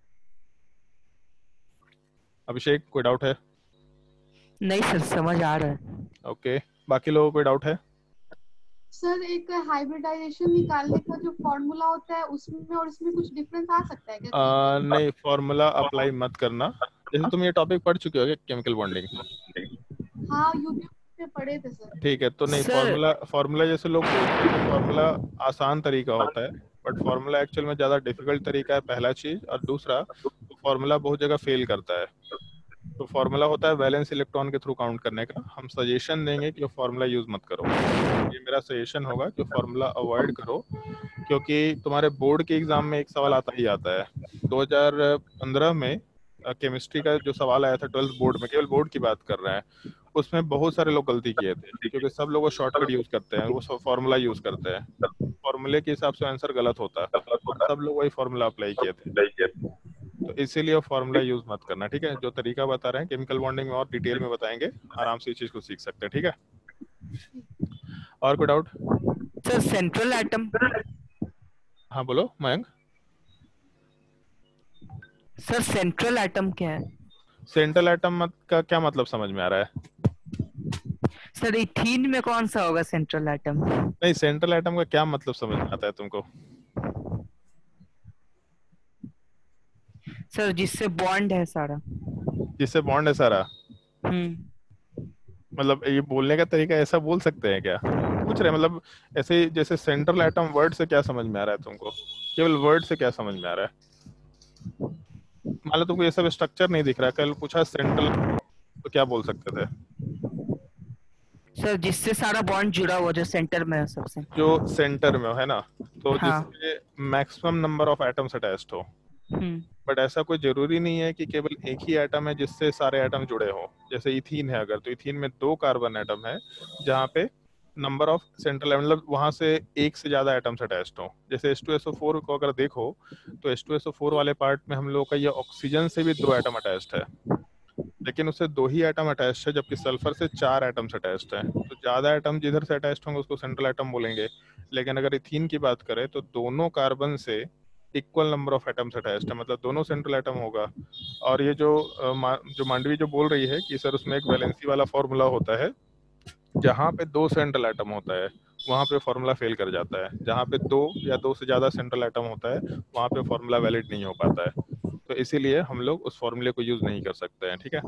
अभिषेक कोई डाउट है? नहीं सर, समझ आ रहा है। ओके, बाकी लोगों को कोई डाउट है? सर एक हाइब्रिडाइजेशन निकालने का जो फॉर्मूला होता है उसमें और इसमें कुछ डिफरेंस आ सकता है क्या? नहीं, फॉर्मूला अप्लाई मत करना। जैसे तुम ये टॉपिक पढ़ चुके हो केमिकल बॉन्डिंग? हाँ, यूट्यूब पे पढ़े थे सर। ठीक है, तो नहीं, सर फॉर्मूला जैसे लोग बोलते हैं कि फॉर्मूला आसान तरीका होता है, बट फॉर्मूला एक्चुअल में ज़्यादा डिफिकल्ट तरीका है, पहला चीज़। और दूसरा, फॉर्मूला बहुत जगह फेल करता है। तो फॉर्मूला होता है वैलेंस इलेक्ट्रॉन के थ्रू काउंट करने का। हम सजेशन देंगे कि फॉर्मूला यूज़ मत करो, ये मेरा सजेशन होगा कि फॉर्मूला अवॉइड करो, क्योंकि तुम्हारे बोर्ड के एग्जाम में एक सवाल आता ही आता है। 2015 में केमिस्ट्री का जो सवाल आया था 12th बोर्ड में, केवल बोर्ड की बात कर रहे हैं, उसमें बहुत सारे लोग गलती किए थे, क्योंकि सब लोग वो शॉर्टकट यूज करते हैं, वो फॉर्मूला यूज करते हैं, फॉर्मूले के हिसाब से आंसर गलत होता है, और सब लोग वही फॉर्मूला अप्लाई किए थे। तो इसीलिए वो फॉर्मूला यूज मत करना, ठीक है? जो तरीका बता रहे हैं केमिकल बॉन्डिंग में और डिटेल में बताएंगे, आराम से इस चीज को सीख सकते हैं, ठीक है? और कोई डाउट? Sir central atom. हाँ बोलो मयंक। सर सेंट्रल एटम क्या है? सेंट्रल एटम का क्या मतलब समझ में आ रहा है? सर इथीन में कौन सा होगा सेंट्रल एटम? नहीं, सेंट्रल एटम का क्या मतलब समझ में आता है तुमको? सर जिससे बॉन्ड है सारा। जिससे बॉन्ड है सारा? हम्म। मतलब ये बोलने का तरीका ऐसा बोल सकते हैं क्या? पूछ रहे हैं मतलब ऐसे जैसे सेंट्रल एटम वर्ड से क्या समझ में आ रहा है तुमको, केवल वर्ड से क्या समझ में आ रहा है? मान लो तुमको ये सब स्ट्रक्चर नहीं दिख रहा, कल पूछा सेंट्रल तो क्या बोल सकते थे? सर जिससे सारा बॉन्ड जुड़ा हुआ जो सेंटर में है सबसे, जो सेंटर में हो है ना, तो हाँ। जिससे maximum number of atoms attached हो। बट ऐसा कोई जरूरी नहीं है कि केवल एक ही एटम है जिससे सारे एटम जुड़े हो। जैसे इथीन है अगर, तो इथीन में 2 कार्बन एटम है जहाँ पे नंबर ऑफ सेंट्रल मतलब वहां से एक से ज्यादा एटम्स अटैच्ड हो। जैसे H2SO4 को अगर देखो तो H2SO4 वाले पार्ट में हम लोग का ये ऑक्सीजन से भी 2 एटम अटैच्ड है, लेकिन उससे 2 ही एटम अटैच्ड है, जबकि सल्फर से 4 एटम्स अटैच्ड है। तो ज्यादा एटम जिधर से अटैच्ड होंगे उसको सेंट्रल एटम बोलेंगे। लेकिन अगर इथीन की बात करें तो दोनों कार्बन से equal number of atoms attached है, मतलब दोनों सेंट्रल एटम होगा। और ये जो जो मांडवी जो बोल रही है कि सर उसमें एक वैलेंसी वाला फॉर्मूला होता है, जहाँ पे 2 सेंट्रल एटम होता है वहाँ पे फॉर्मूला फेल कर जाता है। जहाँ पे 2 या 2 से ज्यादा सेंट्रल एटम होता है वहाँ पे फॉर्मूला वैलिड नहीं हो पाता है। तो इसीलिए हम लोग उस फॉर्मूले को यूज नहीं कर सकते हैं। ठीक है,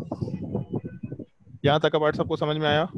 यहाँ तक का पार्ट सबको समझ में आया?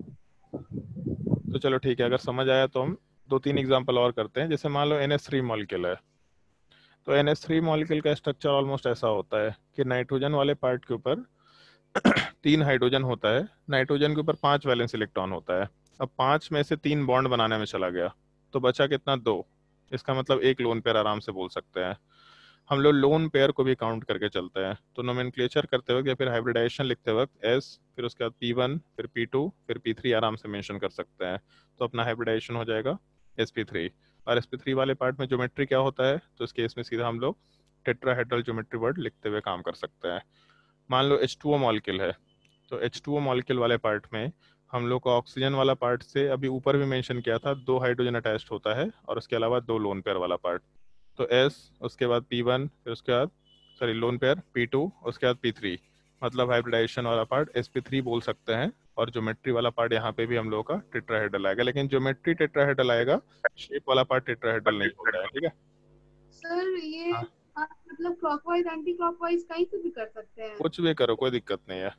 तो चलो ठीक है, अगर समझ आया तो हम 2-3 एग्जांपल और करते हैं। जैसे मान लो NH3 मॉलिक्यूल है, तो NH3 मॉलिक्यूल का स्ट्रक्चर ऑलमोस्ट ऐसा होता है कि नाइट्रोजन वाले पार्ट के ऊपर 3 हाइड्रोजन होता है, नाइट्रोजन के ऊपर 5 वैलेंस इलेक्ट्रॉन होता है। अब 5 में से 3 बॉन्ड बनाने में चला गया, तो बचा कितना? 2। इसका मतलब एक लोन पेयर आराम से बोल सकते हैं। हम लोग लोन पेयर को भी काउंट करके चलते हैं, तो नोमेनक्लेचर करते वक्त या फिर हाइब्रिडाइजेशन लिखते वक्त S, फिर उसके बाद P1, फिर P2, फिर P3 आराम से मेंशन कर सकते हैं। तो अपना हाइब्रिडाइजेशन हो जाएगा sp3। और sp3 वाले पार्ट में ज्योमेट्री क्या होता है, तो इस केस में सीधा हम लोग टेट्राहेड्रल ज्योमेट्री वर्ड लिखते हुए काम कर सकते हैं। मान लो H2O मॉलिक्यूल है, तो H2O मॉलिक्यूल वाले पार्ट में हम लोग को ऑक्सीजन वाला पार्ट से अभी ऊपर भी मेंशन किया था 2 हाइड्रोजन अटैच्ड होता है, और उसके अलावा 2 लोन पेयर वाला पार्ट। तो S, उसके बाद P1, फिर उसके बाद सॉरी लोन पेयर P2, उसके बाद P3, मतलब हाइब्रिडाइजेशन वाला पार्ट sp3 बोल सकते हैं। और ज्योमेट्री वाला पार्ट यहाँ पे भी हम लोगों का टेट्राहेड्रल आएगा, लेकिन ज्योमेट्री टेट्राहेड्रल आएगा, शेप वाला पार्ट टेट्राहेड्रल नहीं होता है। ठीक है सर ये हाँ, आप मतलब क्लॉकवाइज एंटी क्लॉकवाइज कहीं से भी कर सकते हैं? कुछ भी करो कोई दिक्कत नहीं है।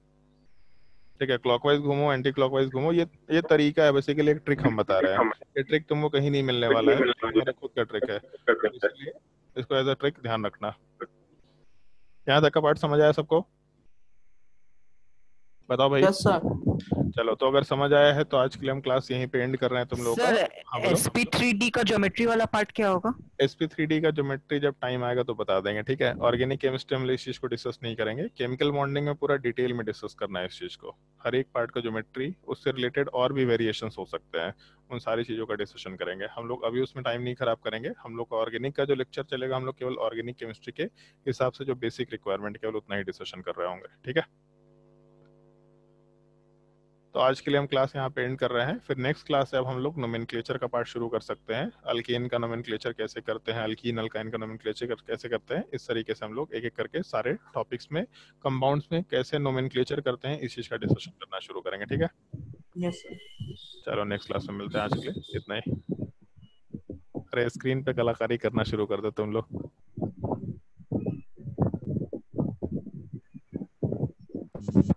ठीक है, क्लॉकवाइज घूमो, एंटी क्लॉकवाइज घूमो, ये तरीका है बेसिकली, एक ट्रिक हम बता रहे हैं। ये ट्रिक तुमको कहीं नहीं मिलने वाला है, हमारा खुद का ट्रिक है, तो इसलिए इसको एज अ ट्रिक ध्यान रखना। यहाँ तक का पार्ट समझ आया सबको? बताओ भाई। Yes sir. चलो, तो अगर समझ आया है तो आज के लिए हम क्लास यहीं पे एंड कर रहे हैं तुम लोगों सर का। हाँ बोलो। sp3d का ज्योमेट्री वाला पार्ट क्या होगा? sp3d का ज्योमेट्री जब टाइम आएगा तो बता देंगे। ठीक है, ऑर्गेनिक केमिस्ट्री में इस चीज को डिस्कस नहीं करेंगे, केमिकल बॉन्डिंग में पूरा डिटेल में डिस्कस करना है इस चीज को। हर एक पार्ट का ज्योमेट्री, उससे रिलेटेड और भी वेरिएशंस हो सकते हैं, उन सारी चीजों का डिस्कशन करेंगे हम लोग। अभी उसमें टाइम नहीं खराब करेंगे। हम लोग का ऑर्गेनिक का जो लेक्चर चलेगा, हम लोग केवल ऑर्गेनिक केमिस्ट्री के हिसाब से जो बेसिक रिक्वायरमेंट केवल उतना ही डिस्कशन कर रहे होंगे। ठीक है, तो आज के लिए हम क्लास यहाँ पे एंड कर रहे हैं। फिर नेक्स्ट क्लास से अब हम लोग नोमेनक्लेचर का पार्ट शुरू कर सकते हैं। अल्केन का नोमेनक्लेचर कैसे करते हैं, अल्कीन अल्काइन का नोमेनक्लेचर कैसे करते हैं, इस तरीके से हम लोग एक एक करके सारे टॉपिक्स में, कंपाउंड्स में कैसे नोमेनक्लेचर करते हैं, इस चीज का डिस्कशन करना शुरू करेंगे। ठीक है, यस सर। चलो नेक्स्ट क्लास में मिलते हैं। आज के लिए इतना ही। अरे स्क्रीन पे कलाकारी करना शुरू कर दो तुम लोग।